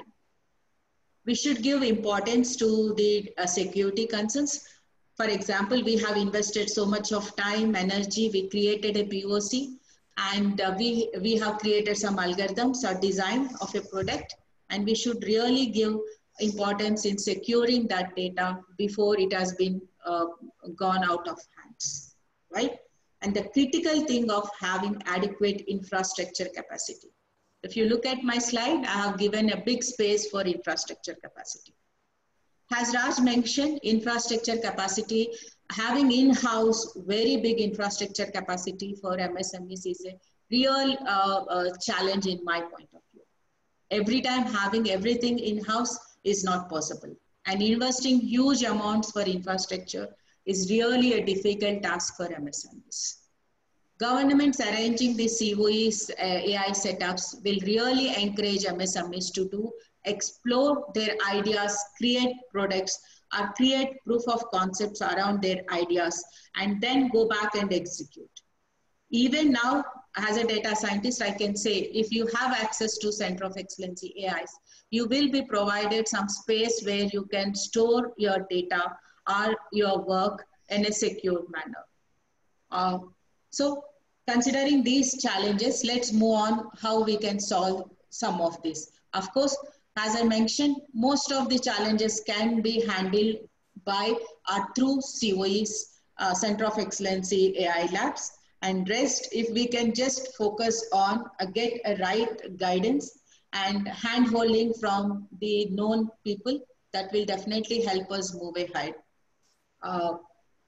We should give importance to the uh, security concerns. For example, we have invested so much of time, energy, we created a P O C, and uh, we, we have created some algorithms or design of a product. And we should really give importance in securing that data before it has been uh, gone out of hands, right? And the critical thing of having adequate infrastructure capacity. If you look at my slide, I have given a big space for infrastructure capacity. As Raj mentioned, infrastructure capacity, having in-house very big infrastructure capacity for M S M Es is a real uh, uh, challenge in my point of view. Every time having everything in-house is not possible. And investing huge amounts for infrastructure is really a difficult task for M S M Es. Governments arranging the C O Es, uh, A I setups will really encourage M S M Es to do, explore their ideas, create products, or create proof of concepts around their ideas, and then go back and execute. Even now, as a data scientist, I can say, if you have access to Center of Excellence A Is, you will be provided some space where you can store your data or your work in a secure manner. Uh, so considering these challenges, let's move on how we can solve some of this. Of course, as I mentioned, most of the challenges can be handled by or through C O Es, uh, Center of Excellence A I labs, and rest, if we can just focus on uh, get a right guidance and hand-holding from the known people, that will definitely help us move ahead uh,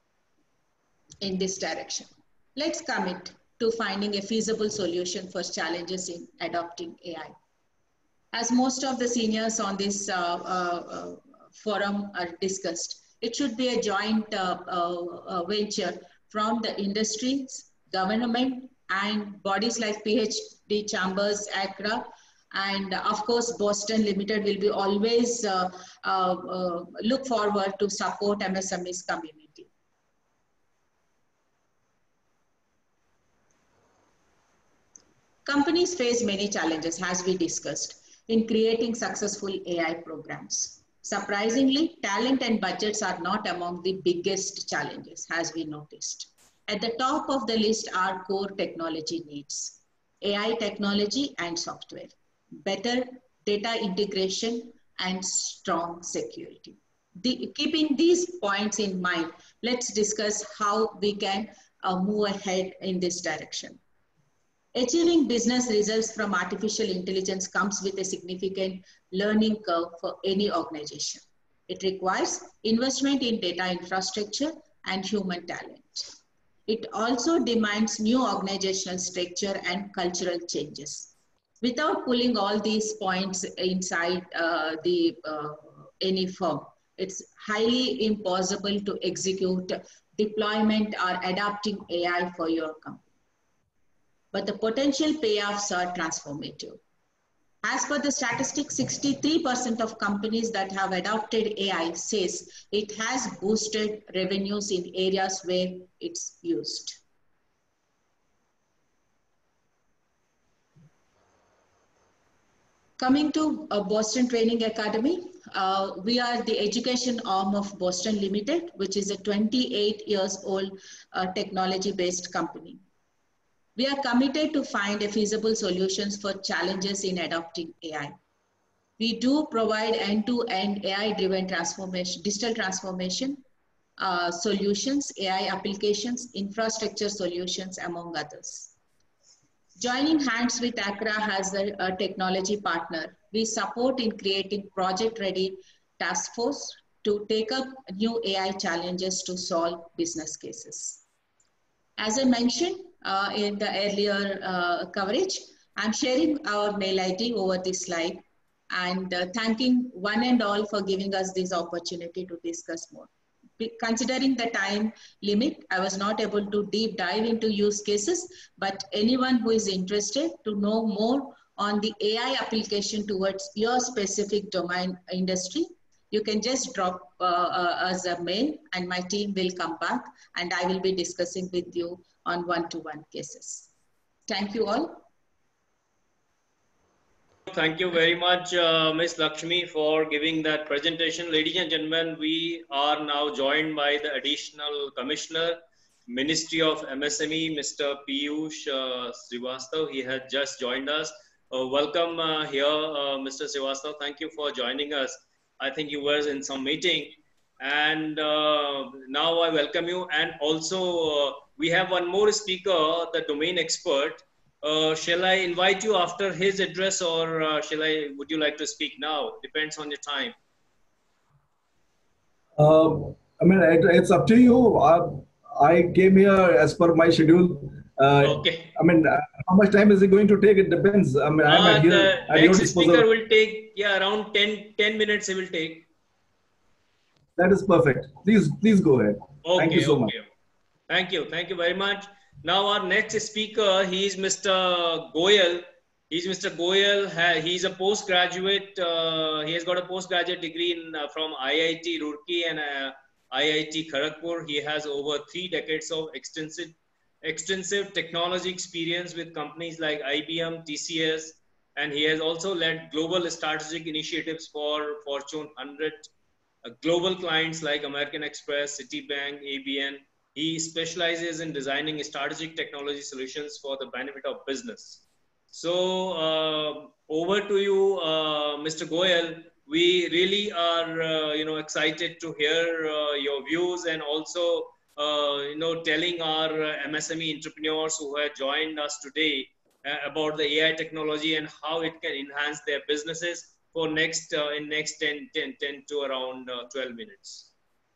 in this direction. Let's commit to finding a feasible solution for challenges in adopting A I. As most of the seniors on this uh, uh, uh, forum are discussed, it should be a joint uh, uh, venture from the industries, government, and bodies like PhD chambers, A C R A, and of course, Boston Limited will be always uh, uh, uh, look forward to support M S M Es community. Companies face many challenges, as we discussed, in creating successful A I programs. Surprisingly, talent and budgets are not among the biggest challenges, as we noticed. At the top of the list are core technology needs, A I technology and software, better data integration, and strong security. The, keeping these points in mind, let's discuss how we can uh, move ahead in this direction. Achieving business results from artificial intelligence comes with a significant learning curve for any organization. It requires investment in data infrastructure and human talent. It also demands new organizational structure and cultural changes. Without pulling all these points inside uh, the, uh, any firm, it's highly impossible to execute deployment or adapting A I for your company. But the potential payoffs are transformative. As per the statistics, sixty-three percent of companies that have adopted A I says it has boosted revenues in areas where it's used. Coming to uh, Boston Training Academy, uh, we are the education arm of Boston Limited, which is a twenty-eight years old uh, technology-based company. We are committed to find a feasible solutions for challenges in adopting A I. We do provide end-to-end A I-driven transformation, digital transformation uh, solutions, A I applications, infrastructure solutions, among others. Joining hands with A C R A as a, a technology partner, we support in creating project-ready task force to take up new A I challenges to solve business cases. As I mentioned, Uh, in the earlier uh, coverage, I'm sharing our mail I D over this slide and uh, thanking one and all for giving us this opportunity to discuss more. Be considering the time limit, I was not able to deep dive into use cases, but anyone who is interested to know more on the A I application towards your specific domain industry, you can just drop uh, uh, us a mail and my team will come back and I will be discussing with you on one-to-one cases. Thank you all. Thank you very much, uh, Miz Lakshmi, for giving that presentation. Ladies and gentlemen, we are now joined by the additional commissioner, Ministry of M S M E, Mister Piyush uh, Srivastava. He has just joined us. Uh, welcome uh, here, uh, Mister Srivastava. Thank you for joining us. I think you were in some meeting, and uh, now I welcome you. And also, uh, we have one more speaker, the domain expert. Uh, shall I invite you after his address, or uh, shall I? Would you like to speak now? Depends on your time. Uh, I mean, it, it's up to you. Uh, I came here as per my schedule. Uh, Okay. I mean, uh, how much time is it going to take? It depends. I mean, I'm Uh, at the here at your next disposal. speaker will take, yeah, around ten, ten minutes. He will take. That is perfect. Please, please go ahead. Thank you Okay, so much. okay. Thank you. Thank you very much. Now our next speaker, he is Mister Goyal. He's Mister Goyal. He's a postgraduate. Uh, he has got a postgraduate degree in, uh, from I I T Roorkee and uh, I I T Kharagpur. He has over three decades of extensive, extensive technology experience with companies like I B M, T C S, and he has also led global strategic initiatives for Fortune one hundred uh, global clients like American Express, Citibank, A B N. He specializes in designing strategic technology solutions for the benefit of business. So uh, over to you, uh, Mister Goyal. We really are, uh, you know, excited to hear uh, your views and also, uh, you know, telling our uh, M S M E entrepreneurs who have joined us today uh, about the A I technology and how it can enhance their businesses for next uh, in next ten, ten, ten to around uh, twelve minutes.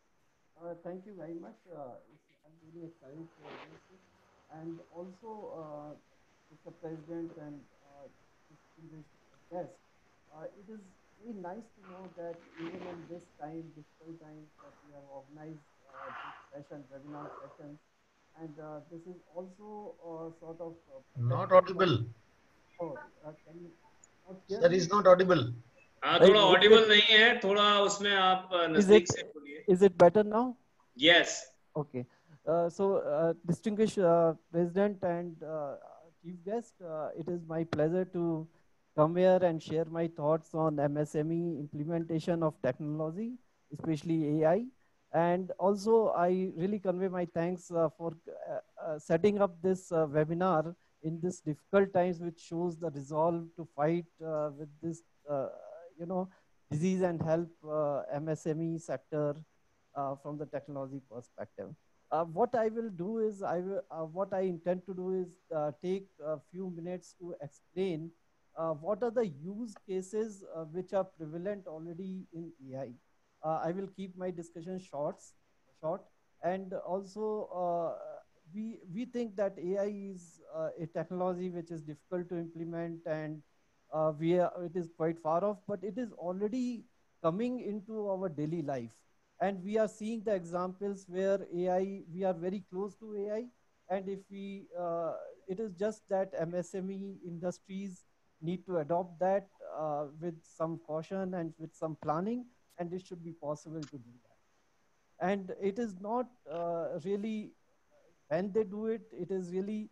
Uh, thank you very much. Uh, I'm really excited for this. And also, uh, Mister President and uh, distinguished guests, uh, it is very nice to know that even in this time, difficult times, that we have organized uh, this session, webinar session, and uh, this is also uh, sort of uh, Not protecting. audible. Oh, uh, can you not hear Sir me? is not audible. हाँ Uh, थोड़ा is audible it, नहीं है थोड़ा उसमें आप uh, is it नजदीक से बोलिए is it better now? yes Okay. Uh, so, uh, distinguished uh, President and uh, Chief Guest, uh, it is my pleasure to come here and share my thoughts on M S M E implementation of technology, especially A I. And also, I really convey my thanks uh, for uh, uh, setting up this uh, webinar in this difficult times, which shows the resolve to fight uh, with this, uh, you know, disease and help uh, M S M E sector uh, from the technology perspective. Uh, what I will do is, I will, uh, what I intend to do is uh, take a few minutes to explain uh, what are the use cases uh, which are prevalent already in A I. Uh, I will keep my discussion shorts, short, and also uh, we we think that A I is uh, a technology which is difficult to implement and uh, we are, it is quite far off, but it is already coming into our daily life. And we are seeing the examples where A I, we are very close to A I. And if we, uh, it is just that M S M E industries need to adopt that uh, with some caution and with some planning, and it should be possible to do that. And it is not uh, really, when they do it, it is really,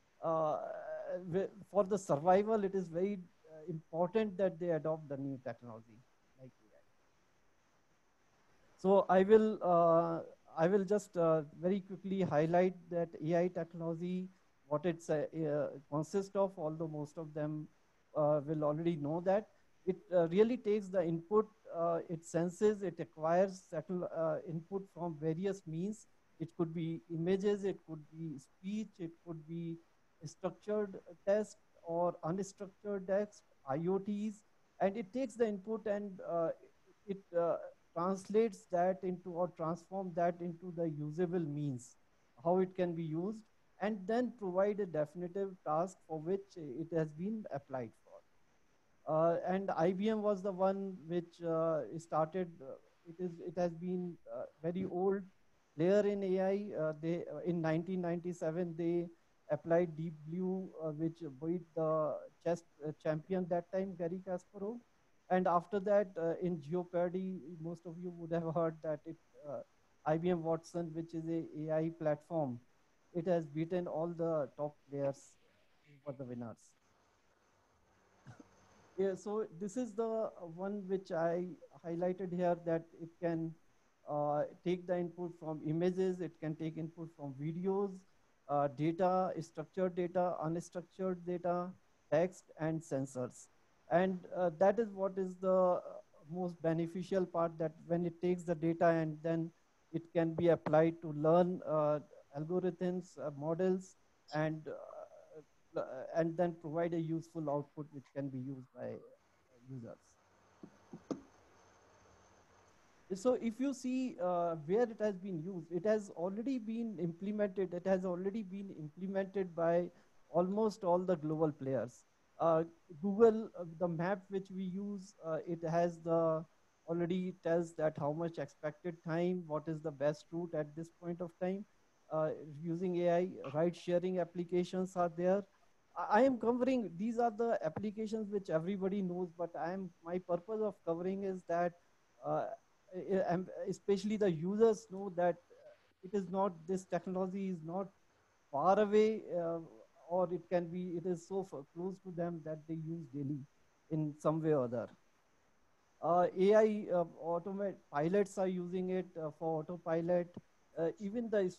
uh, for the survival, it is very uh, important that they adopt the new technology like A I. So I will uh, I will just uh, very quickly highlight that A I technology, what it uh, uh, consists of, although most of them uh, will already know that. It uh, really takes the input, uh, it senses, it acquires settle, uh, input from various means. It could be images, it could be speech, it could be structured text or unstructured text, I O Ts, and it takes the input and uh, it uh, translates that into or transform that into the usable means, how it can be used, and then provide a definitive task for which it has been applied for. Uh, and I B M was the one which uh, started. Uh, it is. It has been uh, very old player in A I. Uh, they uh, in nineteen ninety-seven they applied Deep Blue, uh, which beat the chess uh, champion that time, Garry Kasparov. And after that, uh, in Jeopardy, most of you would have heard that it uh, I B M Watson, which is a AI platform, it has beaten all the top players who were the winners. Yeah, so this is the one which I highlighted here, that it can uh, take the input from images, it can take input from videos, uh, data, structured data, unstructured data, text, and sensors. And uh, that is what is the most beneficial part, that when it takes the data and then it can be applied to learn uh, algorithms, uh, models, and uh, and then provide a useful output which can be used by users. So if you see uh, where it has been used, it has already been implemented. It has already been implemented by almost all the global players. Uh, Google, uh, the map which we use, uh, it has the already tells that how much expected time, what is the best route at this point of time. Uh, using A I, ride sharing applications are there. I am covering, these are the applications which everybody knows, but I am, my purpose of covering is that uh, and especially the users know that it is not, this technology is not far away, uh, or it can be, it is so close to them that they use daily in some way or other. Uh, A I uh, automate pilots are using it uh, for autopilot. Uh, even the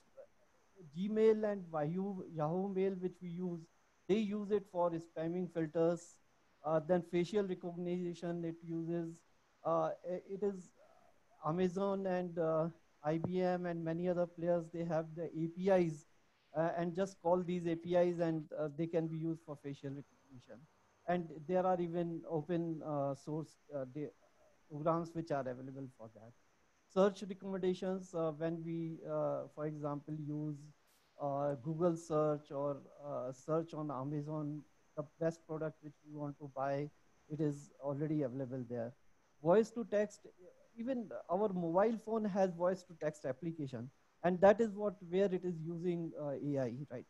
Gmail and Yahoo, Yahoo Mail, which we use, they use it for spamming filters. Uh, then facial recognition it uses. Uh, it is Amazon and uh, I B M and many other players, they have the A P Is uh, and just call these A P Is and uh, they can be used for facial recognition. And there are even open uh, source uh, programs which are available for that. Search recommendations, uh, when we, uh, for example, use uh, Google search or uh, search on Amazon, the best product which we want to buy, it is already available there. Voice to text, even our mobile phone has voice to text application, and that is what where it is using uh, A I right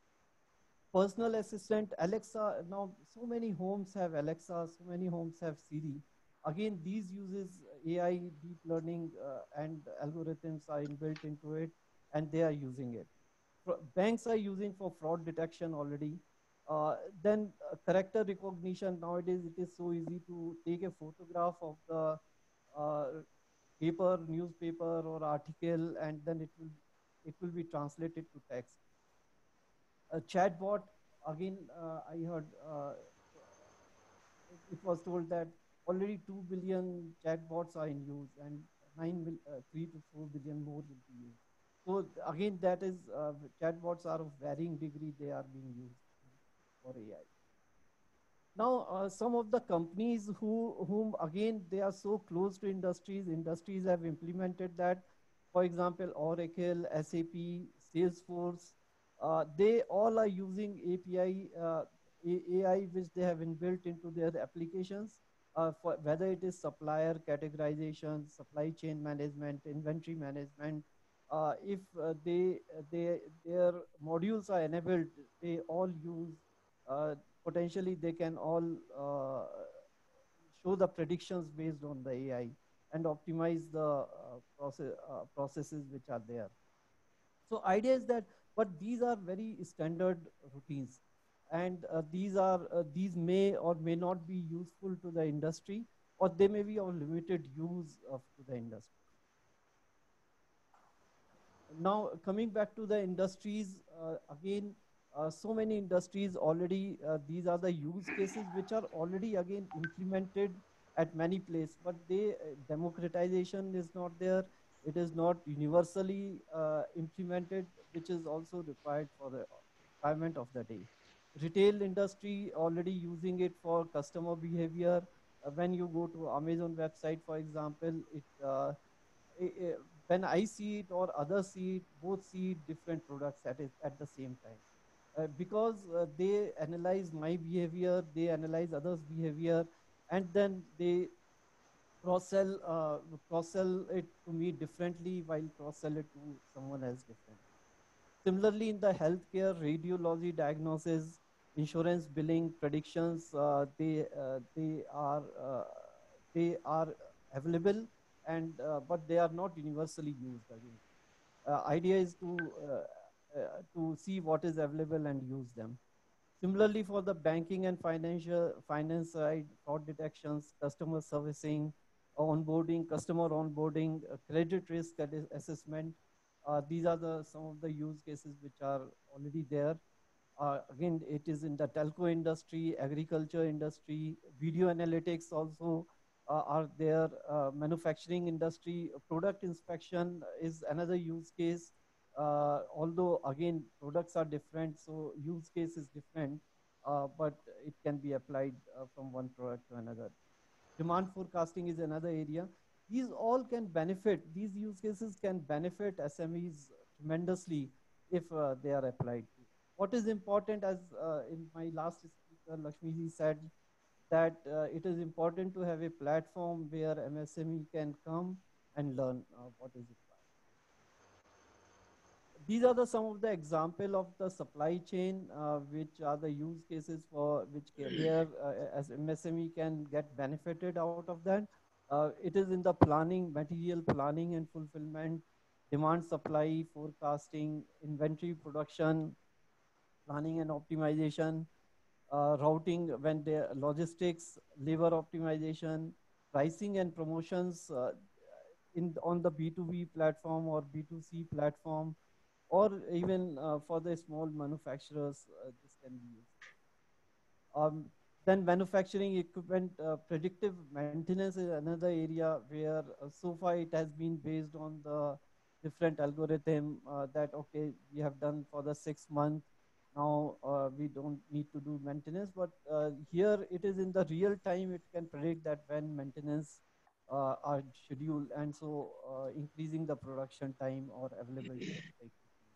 now. Personal assistant, Alexa, now so many homes have Alexa, so many homes have Siri. Again, these uses A I, deep learning, uh, and algorithms are inbuilt into it, and they are using it. Banks are using for fraud detection already. Uh, then uh, character recognition, nowadays it is so easy to take a photograph of the uh, paper, newspaper or article, and then it will, it will be translated to text. A chatbot, again, uh, I heard uh, it was told that already two billion chatbots are in use, and nine mil, uh, three to four billion more will be used. So again, that is, uh, chatbots are of varying degree, they are being used for A I. Now, uh, some of the companies who, whom again, they are so close to industries, industries have implemented that. For example, Oracle, S A P, Salesforce, uh, they all are using A P I, uh, A I which they have inbuilt into their applications, uh, for whether it is supplier categorization, supply chain management, inventory management. Uh, if uh, they, they, their modules are enabled, they all use, uh, potentially they can all uh, show the predictions based on the A I and optimize the uh, process, uh, processes which are there. So idea is that, but these are very standard routines, and uh, these are uh, these may or may not be useful to the industry, or they may be of limited use of to the industry. Now coming back to the industries, uh, again, uh, so many industries already, uh, these are the use cases which are already again implemented at many places, but they, uh, democratization is not there. It is not universally uh, implemented, which is also required for the requirement of the day. Retail industry already using it for customer behavior. Uh, when you go to Amazon website, for example, it uh, when I see it or others see it, both see different products at, it, at the same time. Uh, because uh, they analyze my behavior, they analyze others' behavior, and then they cross-sell uh, cross-sell it to me differently while cross-sell it to someone else differently. Similarly, in the healthcare, radiology, diagnosis, insurance billing, predictions, uh, they, uh, they, are, uh, they are available, and uh, but they are not universally used again. Uh, idea is to uh, uh, to see what is available and use them. Similarly, for the banking and financial finance side, fraud detections, customer servicing, onboarding, customer onboarding, uh, credit risk assessment. Uh, these are the some of the use cases which are already there. Uh, again, it is in the telco industry, agriculture industry, video analytics also uh, are there, uh, manufacturing industry, product inspection is another use case. Uh, although again, products are different, so use case is different, uh, but it can be applied uh, from one product to another. Demand forecasting is another area. These all can benefit, these use cases can benefit S M Es tremendously if uh, they are applied to. What is important, as uh, in my last speaker, Lakshmiji said, that uh, it is important to have a platform where M S M E can come and learn uh, what is required. These are the some of the example of the supply chain, uh, which are the use cases for which ca- where uh, as M S M E can get benefited out of that. Uh, it is in the planning, material planning and fulfillment, demand supply, forecasting, inventory production, planning and optimization, uh, routing when the logistics, labor optimization, pricing and promotions uh, in on the B two B platform or B two C platform, or even uh, for the small manufacturers, uh, this can be used. Um, then manufacturing equipment, uh, predictive maintenance is another area where uh, so far it has been based on the different algorithm uh, that, okay, we have done for the six month. Now uh, we don't need to do maintenance, but uh, here it is in the real time, it can predict that when maintenance uh, are scheduled, and so uh, increasing the production time or availability of the equipment.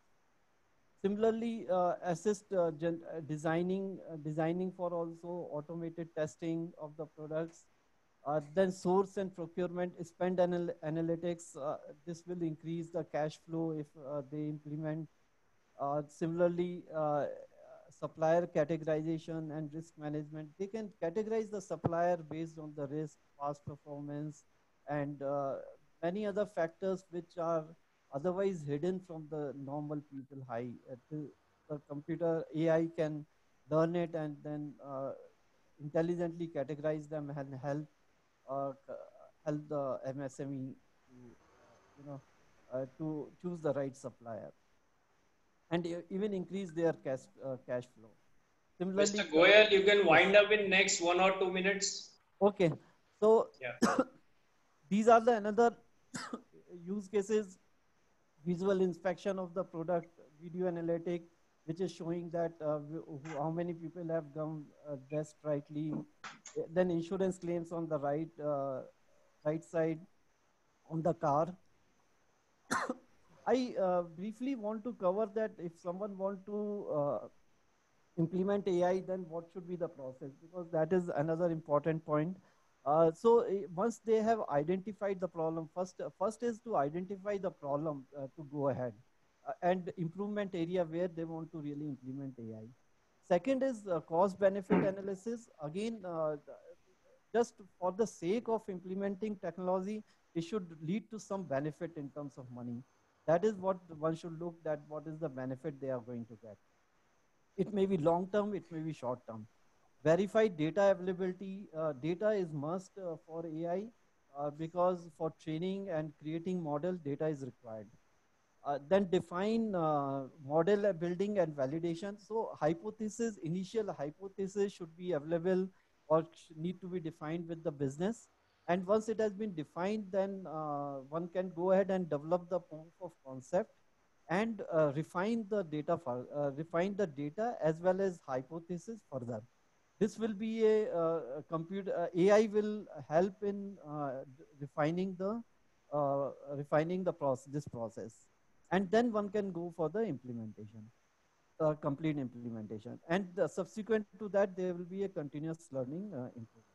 Similarly, uh, assist uh, gen uh, designing, uh, designing for also automated testing of the products. Uh, then source and procurement spend anal analytics. Uh, this will increase the cash flow if uh, they implement. Uh, similarly, uh, supplier categorization and risk management. They can categorize the supplier based on the risk, past performance, and uh, many other factors which are otherwise hidden from the normal people high. Uh, the, the computer A I can learn it and then uh, intelligently categorize them and help uh, help the M S M E to uh, you know uh, to choose the right supplier and e- even increase their cash uh, cash flow. Mister Similarly, uh, Goyal, you can yes, wind up in next one or two minutes. okay. So Yeah. these are the another use cases: visual inspection of the product, video analytic, which is showing that uh, who, how many people have come uh, dressed rightly. Uh, Then insurance claims on the right uh, right side on the car. I uh, briefly want to cover that if someone want to uh, implement A I, then what should be the process? Because that is another important point. Uh, so uh, once they have identified the problem, first, uh, first is to identify the problem uh, to go ahead uh, and improvement area where they want to really implement A I. Second is uh, cost benefit analysis. Again, uh, just for the sake of implementing technology, it should lead to some benefit in terms of money. That is what one should look at, what is the benefit they are going to get. It may be long term, it may be short term. Verified data availability. Uh, data is must uh, for A I uh, because for training and creating model, data is required. Uh, then define uh, model building and validation. So hypothesis, initial hypothesis should be available or need to be defined with the business. And once it has been defined, then uh, one can go ahead and develop the proof of concept and uh, refine the data for, uh, refine the data as well as hypothesis further. This will be a, uh, a computer uh, A I will help in uh, refining the uh, refining the process this process, and then one can go for the implementation, uh, complete implementation, and uh, subsequent to that there will be a continuous learning uh, improvement.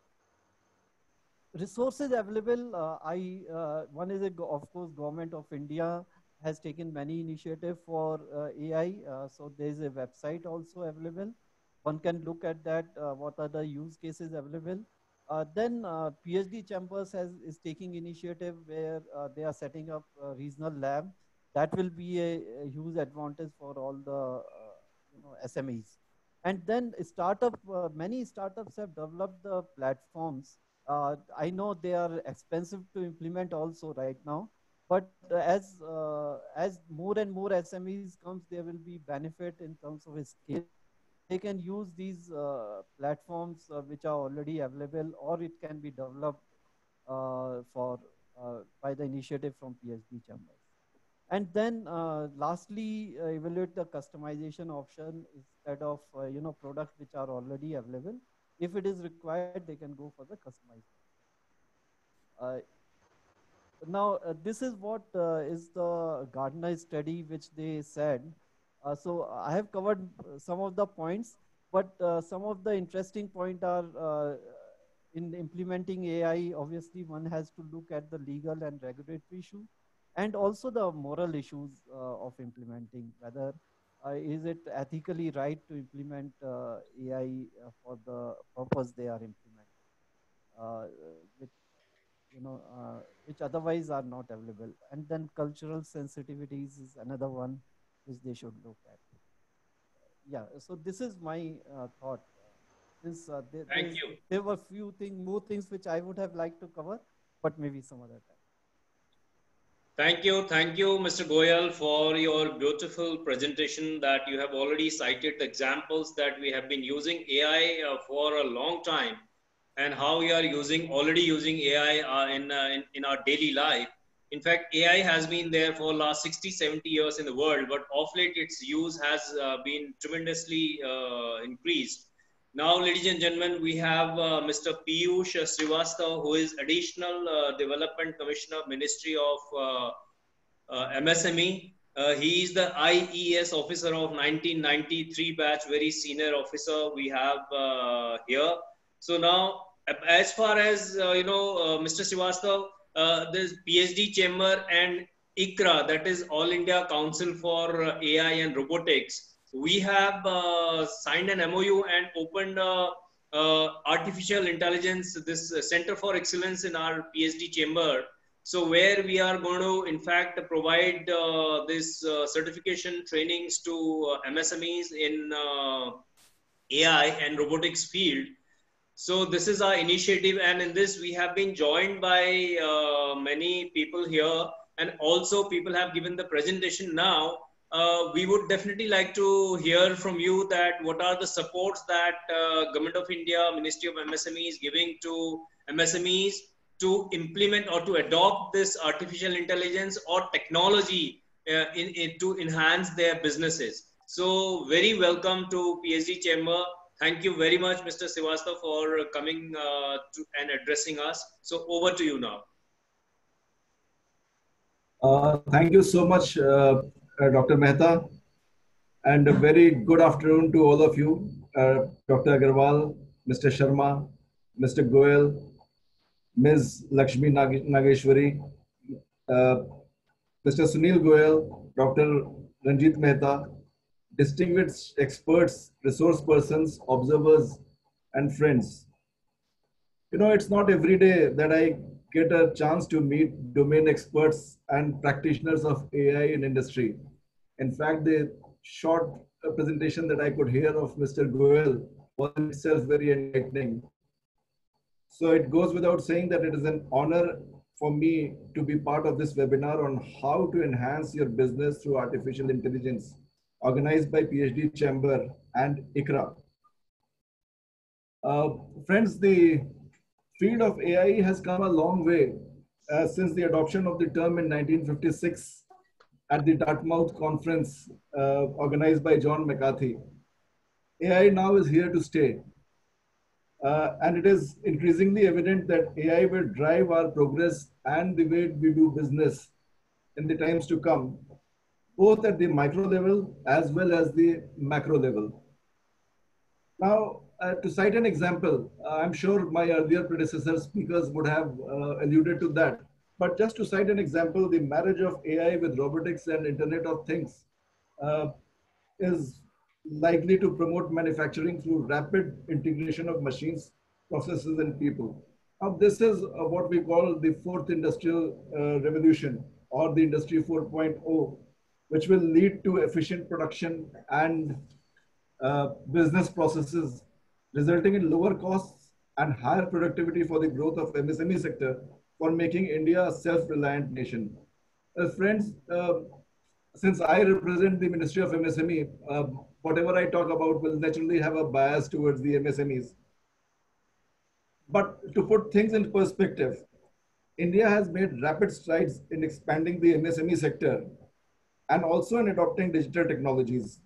Resources available. Uh, I uh, one is a, of course, government of India has taken many initiative for uh, A I. Uh, so there is a website also available. One can look at that. Uh, what are the use cases available? Uh, then uh, PhD Chambers has is taking initiative where uh, they are setting up a regional lab. That will be a, a huge advantage for all the uh, you know S M Es. And then startup. Uh, many startups have developed the platforms. uh, I know they are expensive to implement also right now, but uh, as uh, as more and more S M Es comes, there will be benefit in terms of scale. they can use these uh, platforms uh, which are already available, or it can be developed uh, for uh, by the initiative from PhD chambers. And then uh, lastly, uh, evaluate the customization option instead of uh, you know products which are already available. If it is required, they can go for the customization. Uh, now, uh, this is what uh, is the Gartner study which they said. Uh, so I have covered some of the points, but uh, some of the interesting points are uh, in implementing A I. Obviously, one has to look at the legal and regulatory issue, and also the moral issues uh, of implementing, whether uh, is it ethically right to implement uh, A I uh, for the purpose they are implementing, uh, which, you know, uh, which otherwise are not available. And then cultural sensitivities is another one which they should look at. Yeah, so this is my uh, thought. Since uh, there, Thank you. There were few things, more things which I would have liked to cover, but maybe some other time. Thank you. Thank you, Mister Goyal, for your beautiful presentation that you have already cited the examples that we have been using A I uh, for a long time, and how we are using already using A I uh, in, uh, in, in our daily life. In fact, A I has been there for last sixty, seventy years in the world, but of late its use has uh, been tremendously uh, increased. Now, ladies and gentlemen, we have uh, Mister Piyush Srivastava, who is Additional uh, Development Commissioner, Ministry of uh, uh, M S M E. Uh, he is the I E S officer of nineteen ninety-three batch, very senior officer we have uh, here. So now, as far as, uh, you know, uh, Mister Srivastava, uh, there's PhD chamber and ICRA, that is All India Council for uh, A I and Robotics. We have uh, signed an M O U and opened uh, uh, artificial intelligence, this uh, Center for Excellence in our PhD chamber. So where we are going to, in fact, provide uh, this uh, certification trainings to uh, M S M Es in uh, A I and robotics field. So this is our initiative, and in this we have been joined by uh, many people here, and also people have given the presentation now. Uh, we would definitely like to hear from you that what are the supports that uh, Government of India, Ministry of M S M E is giving to M S M Es to implement or to adopt this artificial intelligence or technology uh, in, in, to enhance their businesses. So very welcome to PhD Chamber. Thank you very much, Mister Srivastava, for coming uh, to, and addressing us. So over to you now. Uh, thank you so much, uh, uh, Doctor Mehta, and a very good afternoon to all of you, uh, Doctor Agarwal, Mister Sharma, Mister Goyal, Miz Lakshmi Nag Nageshwari, uh, Mister Sunil Goyal, Doctor Ranjit Mehta, distinguished experts, resource persons, observers, and friends. You know, it's not every day that I get a chance to meet domain experts and practitioners of A I in industry. In fact, the short presentation that I could hear of Mister Goyal was itself very enlightening. So it goes without saying that it is an honor for me to be part of this webinar on how to enhance your business through artificial intelligence, organized by PhD Chamber and ICRA. Uh, friends, the field of A I has come a long way uh, since the adoption of the term in nineteen fifty-six at the Dartmouth conference uh, organized by John McCarthy. A I now is here to stay. Uh, and it is increasingly evident that A I will drive our progress and the way we do business in the times to come, both at the micro level as well as the macro level. Now, uh, to cite an example, uh, I'm sure my earlier predecessor speakers would have uh, alluded to that. But just to cite an example, the marriage of A I with robotics and Internet of Things uh, is likely to promote manufacturing through rapid integration of machines, processes, and people. Now, this is uh, what we call the fourth industrial uh, revolution, or the Industry four point oh, which will lead to efficient production and uh, business processes, resulting in lower costs and higher productivity for the growth of M S M E sector, for making India a self-reliant nation. Uh, friends, uh, since I represent the Ministry of M S M E, uh, whatever I talk about will naturally have a bias towards the M S M Es. But to put things in perspective, India has made rapid strides in expanding the M S M E sector and also in adopting digital technologies.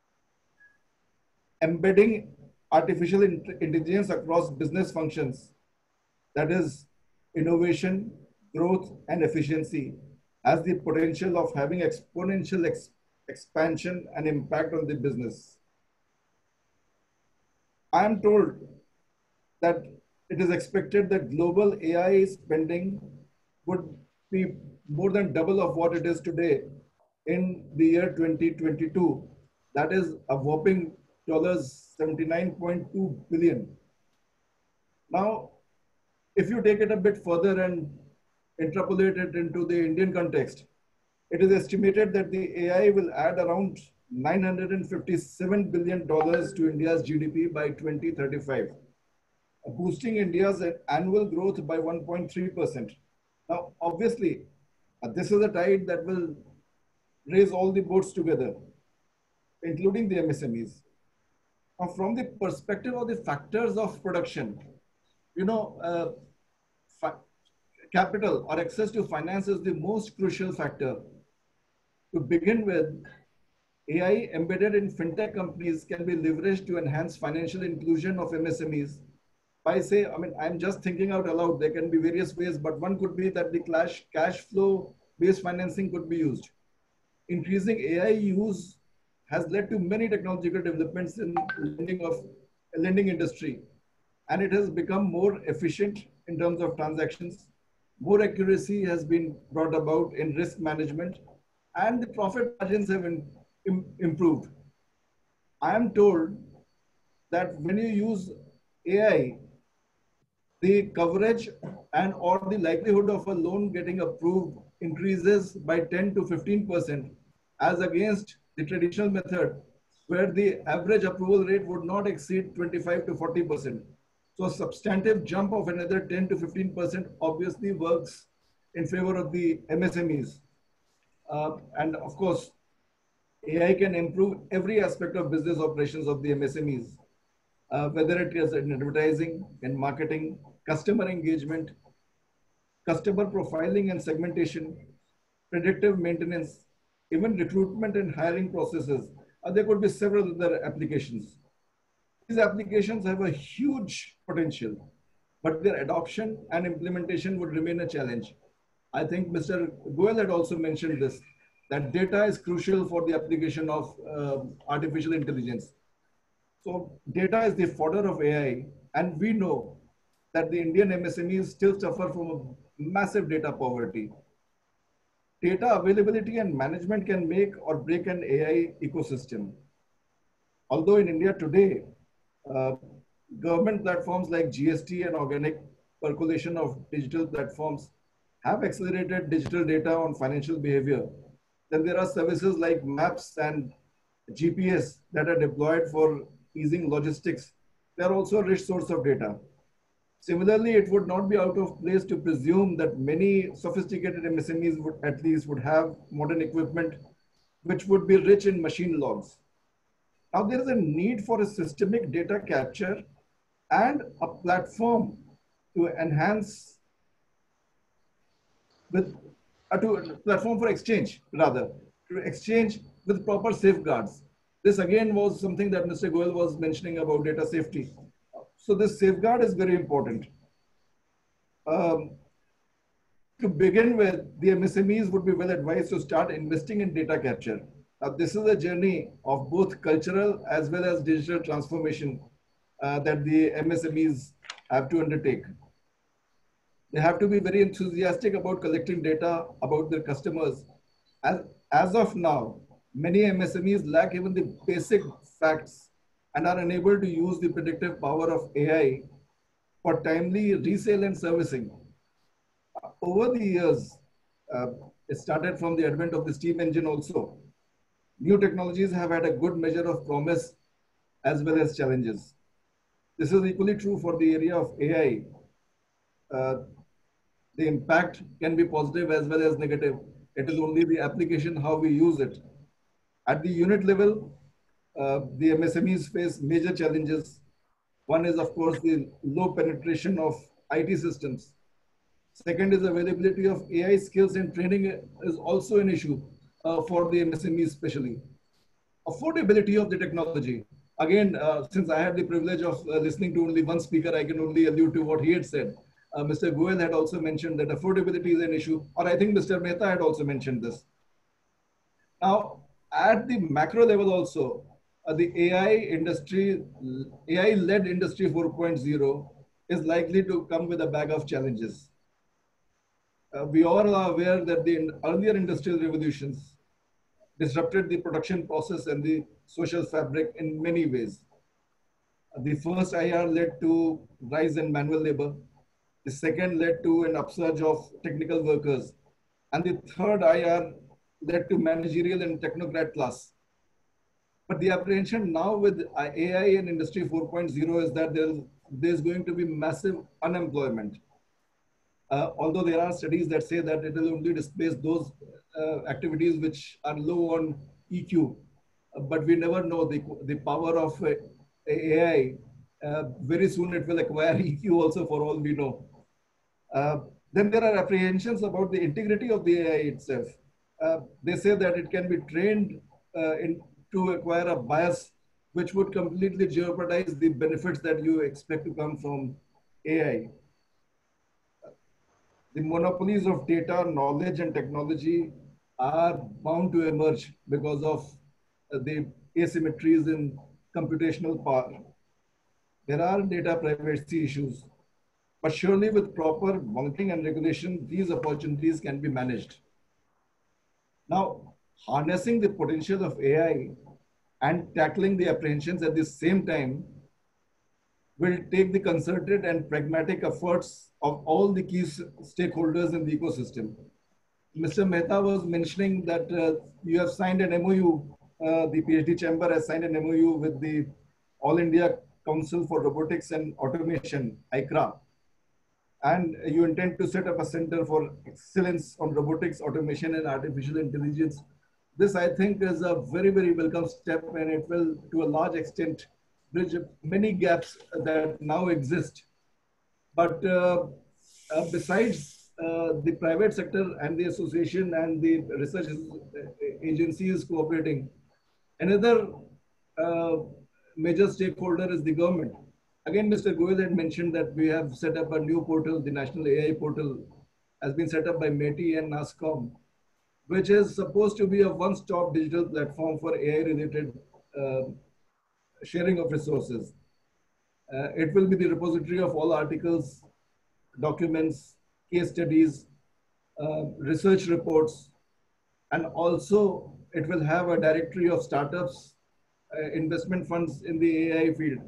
Embedding artificial intelligence across business functions, that is innovation, growth, and efficiency, has the potential of having exponential ex expansion and impact on the business. I am told that it is expected that global A I spending would be more than double of what it is today in the year twenty twenty-two. That is a whopping seventy-nine point two billion dollars. Now, if you take it a bit further and interpolate it into the Indian context, it is estimated that the A I will add around nine hundred fifty-seven billion dollars to India's G D P by twenty thirty-five, boosting India's annual growth by one point three percent. Now, obviously, this is a tide that will raise all the boats together, including the M S M Es. Now, from the perspective of the factors of production, you know, uh, capital or access to finance is the most crucial factor. To begin with, A I embedded in fintech companies can be leveraged to enhance financial inclusion of M S M Es. By say, I mean, I'm just thinking out aloud, there can be various ways, but one could be that the cash, cash flow based financing could be used. Increasing A I use has led to many technological developments in lending of lending industry, and it has become more efficient in terms of transactions. More accuracy has been brought about in risk management, and the profit margins have in, in, improved. I am told that when you use A I, the coverage and or the likelihood of a loan getting approved increases by ten to fifteen percent as against the traditional method where the average approval rate would not exceed twenty-five to forty percent. So a substantive jump of another ten to fifteen percent obviously works in favor of the M S M Es. Uh, and of course, A I can improve every aspect of business operations of the M S M Es, uh, whether it is in advertising, in marketing, customer engagement, customer profiling and segmentation, predictive maintenance, even recruitment and hiring processes. Uh, there could be several other applications. These applications have a huge potential, but their adoption and implementation would remain a challenge. I think Mister Goel had also mentioned this, that data is crucial for the application of uh, artificial intelligence. So data is the fodder of A I, and we know that the Indian M S M Es still suffer from a massive data poverty. Data availability and management can make or break an A I ecosystem. Although in India today, uh, government platforms like G S T and organic percolation of digital platforms have accelerated digital data on financial behavior. Then there are services like maps and G P S that are deployed for easing logistics. They are also a rich source of data. Similarly, it would not be out of place to presume that many sophisticated M S M Es would at least would have modern equipment which would be rich in machine logs. Now there is a need for a systemic data capture and a platform to enhance with uh, to a platform for exchange rather to exchange with proper safeguards. This again was something that Mister Goel was mentioning about data safety. So this safeguard is very important. Um, to begin with, the M S M Es would be well advised to start investing in data capture. Now, this is a journey of both cultural as well as digital transformation uh, that the M S M Es have to undertake. They have to be very enthusiastic about collecting data about their customers. As, as of now, many M S M Es lack even the basic facts and are unable to use the predictive power of A I for timely resale and servicing. Over the years, uh, it started from the advent of the steam engine also. New technologies have had a good measure of promise as well as challenges. This is equally true for the area of A I. Uh, the impact can be positive as well as negative. It is only the application, how we use it. At the unit level, uh, the M S M Es face major challenges. One is, of course, the low penetration of I T systems. Second is availability of A I skills and training is also an issue uh, for the M S M Es especially. Affordability of the technology. Again, uh, since I had the privilege of uh, listening to only one speaker, I can only allude to what he had said. Uh, Mister Goel had also mentioned that affordability is an issue, or I think Mister Mehta had also mentioned this. Now, at the macro level also, uh, the A I industry, A I-led industry four point oh is likely to come with a bag of challenges. Uh, we all are aware that the earlier industrial revolutions disrupted the production process and the social fabric in many ways. Uh, the first I R led to rise in manual labor. The second led to an upsurge of technical workers. And the third I R led to managerial and technocrat class. But the apprehension now with A I and Industry four point oh is that there's, there's going to be massive unemployment. Uh, although there are studies that say that it will only displace those uh, activities which are low on E Q. Uh, but we never know the, the power of uh, A I. Uh, very soon it will acquire E Q also, for all we know. Uh, then there are apprehensions about the integrity of the A I itself. Uh, they say that it can be trained uh, in, to acquire a bias which would completely jeopardize the benefits that you expect to come from A I. The monopolies of data, knowledge, and technology are bound to emerge because of uh, the asymmetries in computational power. There are data privacy issues, but surely with proper monitoring and regulation, these opportunities can be managed. Now, harnessing the potential of A I and tackling the apprehensions at the same time will take the concerted and pragmatic efforts of all the key stakeholders in the ecosystem. Mister Mehta was mentioning that uh, you have signed an M O U, uh, the PhD chamber has signed an M O U with the All India Council for Robotics and Automation, I C R A, and you intend to set up a center for excellence on robotics, automation, and artificial intelligence. This, I think, is a very, very welcome step, and it will, to a large extent, bridge many gaps that now exist. But uh, uh, besides uh, the private sector and the association and the research agencies cooperating, another uh, major stakeholder is the government. Again, Mister Goel had mentioned that we have set up a new portal, the National A I Portal, has been set up by METI and NASSCOM, which is supposed to be a one-stop digital platform for A I-related uh, sharing of resources. Uh, it will be the repository of all articles, documents, case studies, uh, research reports, and also it will have a directory of startups, uh, investment funds in the A I field.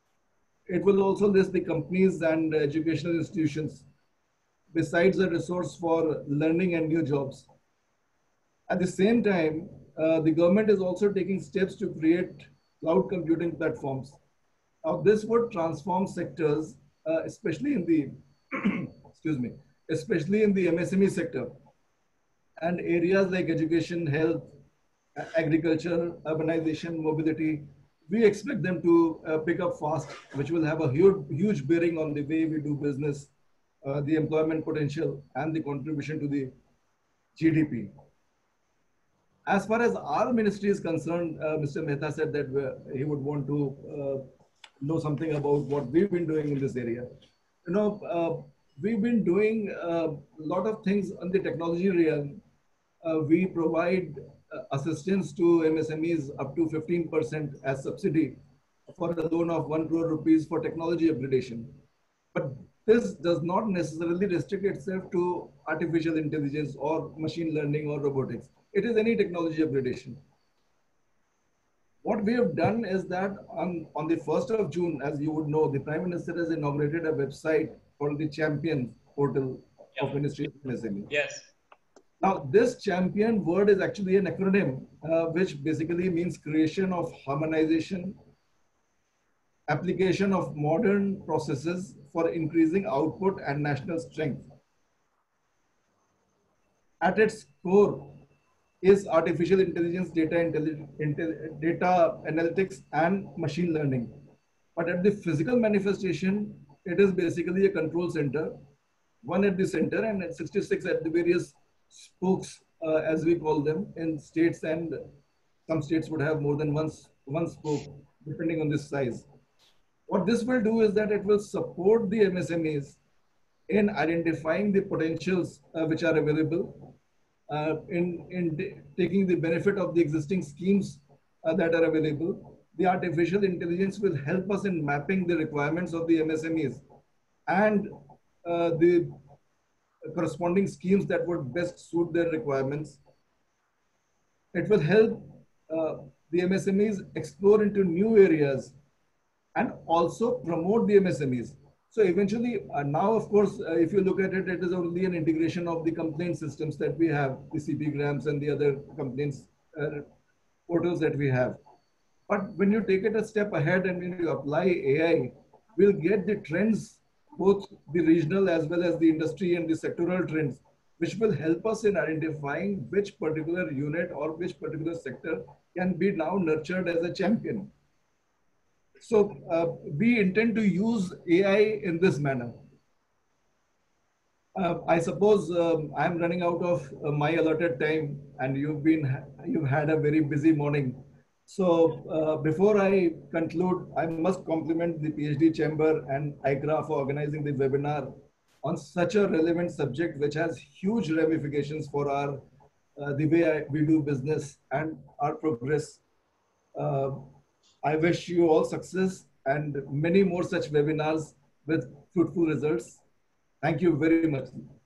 It will also list the companies and educational institutions, besides a resource for learning and new jobs. At the same time, uh, the government is also taking steps to create cloud computing platforms. Now, this would transform sectors, uh, especially in the, excuse me, especially in the M S M E sector, and areas like education, health, agriculture, urbanization, mobility. We expect them to uh, pick up fast, which will have a huge, huge bearing on the way we do business, uh, the employment potential, and the contribution to the G D P. As far as our ministry is concerned, uh, Mister Mehta said that uh, he would want to uh, know something about what we've been doing in this area. You know, uh, we've been doing a lot of things on the technology realm. Uh, we provide uh, assistance to M S M Es up to fifteen percent as subsidy for a loan of one crore rupees for technology upgradation. But this does not necessarily restrict itself to artificial intelligence or machine learning or robotics. It is any technology upgradation. What we have done is that on, on the first of June, as you would know, the Prime Minister has inaugurated a website called the Champion portal yeah. of Ministry of M S M E. Yes. Now, this Champion word is actually an acronym, uh, which basically means creation of harmonization, application of modern processes for increasing output and national strength. At its core, is artificial intelligence, data, intelli data analytics, and machine learning. But at the physical manifestation, it is basically a control center, one at the center and at sixty-six at the various spokes, uh, as we call them, in states, and some states would have more than one, one spoke, depending on this size. What this will do is that it will support the M S M Es in identifying the potentials uh, which are available, uh, in, in taking the benefit of the existing schemes uh, that are available. The artificial intelligence will help us in mapping the requirements of the M S M Es and uh, the corresponding schemes that would best suit their requirements. It will help uh, the M S M Es explore into new areas and also promote the M S M Es. So eventually, uh, now of course, uh, if you look at it, it is only an integration of the complaint systems that we have, the C P grams and the other complaints uh, portals that we have. But when you take it a step ahead and when you apply A I, we'll get the trends, both the regional as well as the industry and the sectoral trends, which will help us in identifying which particular unit or which particular sector can be now nurtured as a champion. So uh, we intend to use A I in this manner. Uh, I suppose um, I'm running out of uh, my allotted time, and you've been you've had a very busy morning. So uh, before I conclude, I must compliment the PhD Chamber and I C R A for organizing the webinar on such a relevant subject, which has huge ramifications for our uh, the way I, we do business and our progress. Uh, I wish you all success and many more such webinars with fruitful results. Thank you very much.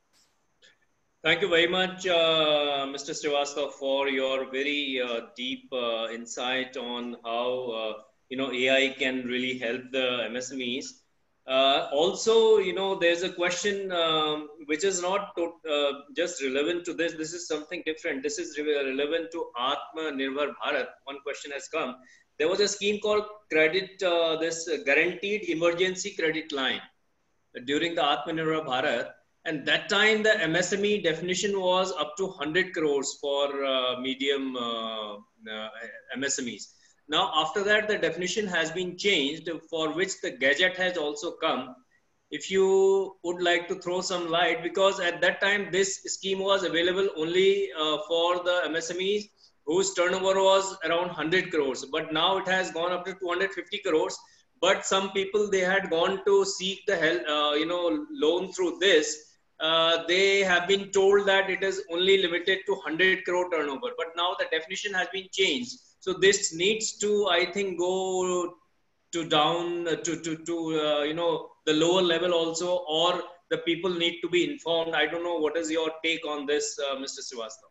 Thank you very much, uh, Mister Srivastava, for your very uh, deep uh, insight on how uh, you know A I can really help the M S M Es. Uh, also, you know, there's a question um, which is not to, uh, just relevant to this. This is something different. This is re relevant to Atma Nirbhar Bharat. One question has come. There was a scheme called credit, uh, this guaranteed emergency credit line during the Atmanirbhar Bharat. And that time the M S M E definition was up to one hundred crores for uh, medium uh, uh, M S M Es. Now, after that, the definition has been changed, for which the gadget has also come. If you would like to throw some light, because at that time, this scheme was available only uh, for the M S M Es whose turnover was around one hundred crores. But now it has gone up to two hundred fifty crores. But some people, they had gone to seek the help, uh, you know, loan through this. Uh, they have been told that it is only limited to one hundred crore turnover. But now the definition has been changed. So this needs to, I think, go to down to, to, to uh, you know, the lower level also, or the people need to be informed. I don't know. What is your take on this, uh, Mister Srivastava?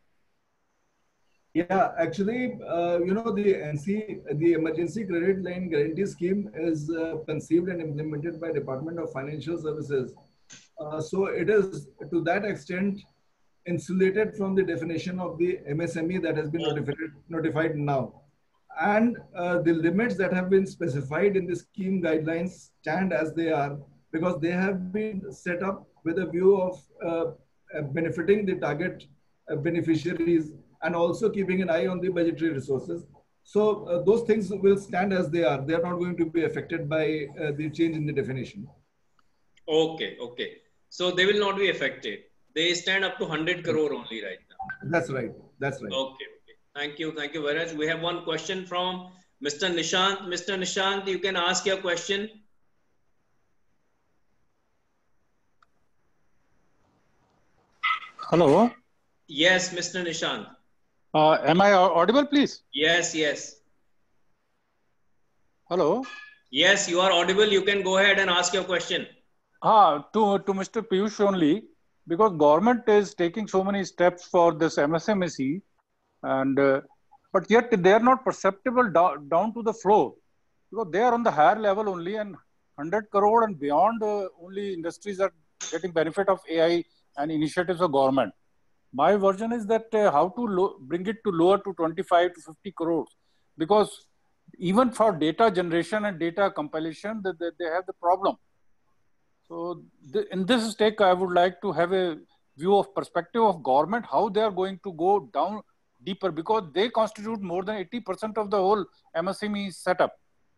Yeah, actually, uh, you know, the N C, the Emergency Credit Line Guarantee Scheme is uh, conceived and implemented by Department of Financial Services. Uh, so it is to that extent insulated from the definition of the M S M E that has been notified, notified now. And uh, the limits that have been specified in the scheme guidelines stand as they are, because they have been set up with a view of uh, benefiting the target uh, beneficiaries and also keeping an eye on the budgetary resources. So uh, those things will stand as they are. They are not going to be affected by uh, the change in the definition. Okay, okay. So they will not be affected. They stand up to one hundred crore only right now. That's right. That's right. Okay, okay. Thank you. Thank you very much. We have one question from Mister Nishant. Mister Nishant, you can ask your question. Hello. Yes, Mister Nishant. Uh, am I audible, please? Yes, yes. Hello. Yes, you are audible. You can go ahead and ask your question. Ah, to, to Mister Piyush only, because government is taking so many steps for this M S M E, and uh, but yet they are not perceptible down, down to the floor, because they are on the higher level only, and one hundred crore and beyond uh, only industries are getting benefit of A I and initiatives of government. My version is that uh, how to bring it to lower to twenty-five to fifty crores, because even for data generation and data compilation, they, they, they have the problem. So the, in this stake, I would like to have a view of perspective of government, how they are going to go down deeper, because they constitute more than eighty percent of the whole M S M E setup.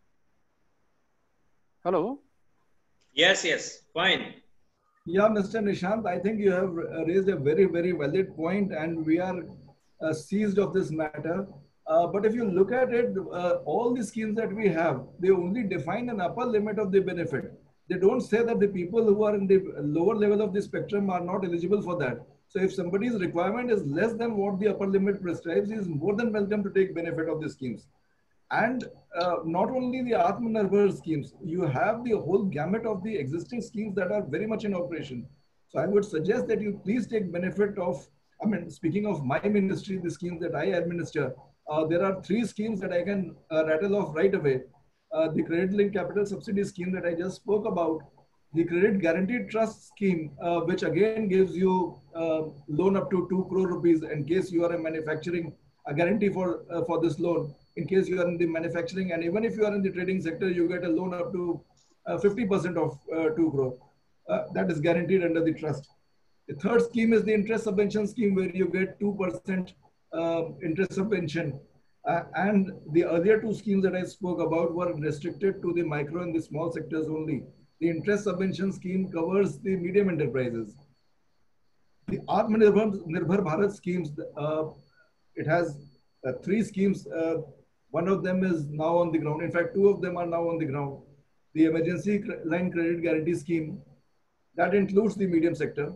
Hello? Yes, yes, fine. Yeah, Mister Nishant, I think you have raised a very, very valid point, and we are uh, seized of this matter. Uh, but if you look at it, uh, all the schemes that we have, they only define an upper limit of the benefit. They don't say that the people who are in the lower level of the spectrum are not eligible for that. So if somebody's requirement is less than what the upper limit prescribes, he is more than welcome to take benefit of the schemes. And uh, not only the Atmanirbhar schemes, you have the whole gamut of the existing schemes that are very much in operation. So I would suggest that you please take benefit of, I mean, speaking of my ministry, the schemes that I administer, uh, there are three schemes that I can uh, rattle off right away. Uh, the Credit Linked Capital Subsidy scheme that I just spoke about, the Credit Guaranteed Trust scheme, uh, which again gives you uh, loan up to two crore rupees in case you are a manufacturing, a guarantee for, uh, for this loan. In case you are in the manufacturing, and even if you are in the trading sector, you get a loan up to uh, fifty percent of uh, two crore. Uh, that is guaranteed under the trust. The third scheme is the interest subvention scheme, where you get two percent uh, interest subvention. Uh, and the earlier two schemes that I spoke about were restricted to the micro and the small sectors only. The interest subvention scheme covers the medium enterprises. The Atmanirbhar Nirbhar Bharat schemes, uh, it has uh, three schemes. Uh, One of them is now on the ground. In fact, two of them are now on the ground. The Emergency Line Credit Guarantee Scheme, that includes the medium sector.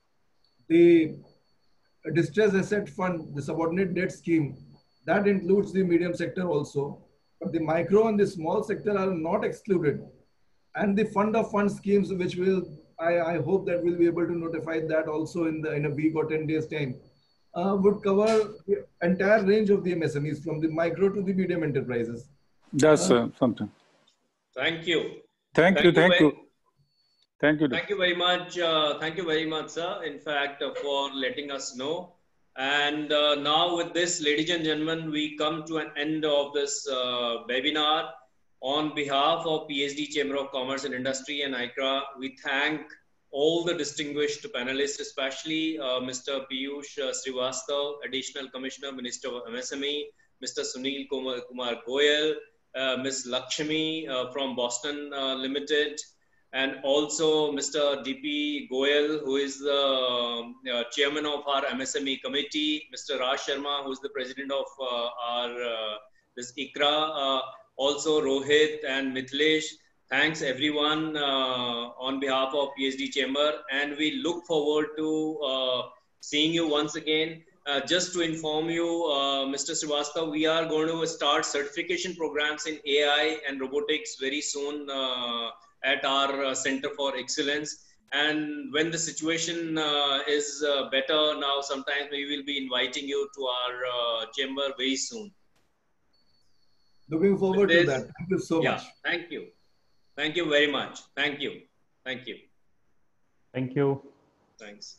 The Distress Asset Fund, the Subordinate Debt Scheme, that includes the medium sector also. But the micro and the small sector are not excluded. And the Fund of Funds schemes, which will, I, I hope that we'll be able to notify that also in, the, in a week or ten days time. Uh, would cover the entire range of the M S M Es, from the micro to the medium enterprises. That's Uh, uh, something. Thank you. Thank, Thank you, you thank very- you. Thank you. Thank you very much. Uh, thank you very much, sir, in fact, uh, for letting us know. And uh, now with this, ladies and gentlemen, we come to an end of this uh, webinar. On behalf of P H D Chamber of Commerce and Industry and I C R A, we thank all the distinguished panelists, especially uh, Mister Piyush uh, Srivastav, Additional Commissioner, Minister of M S M E, Mister Sunil Kumar, Kumar Goyal, uh, Miz Lakshmi uh, from Boston uh, Limited, and also Mister D P Goyal, who is the uh, chairman of our M S M E committee, Mister Raj Sharma, who is the president of uh, our uh, this I C R A, uh, also Rohit and Mithilesh. Thanks everyone uh, on behalf of P H D Chamber, and we look forward to uh, seeing you once again. Uh, just to inform you, uh, Mister Srivastav, we are going to start certification programs in A I and robotics very soon uh, at our uh, Center for Excellence. And when the situation uh, is uh, better now, sometimes we will be inviting you to our uh, chamber very soon. Looking forward With to this- that. Thank you so yeah, much. thank you. Thank you very much. Thank you. Thank you. Thank you. Thanks.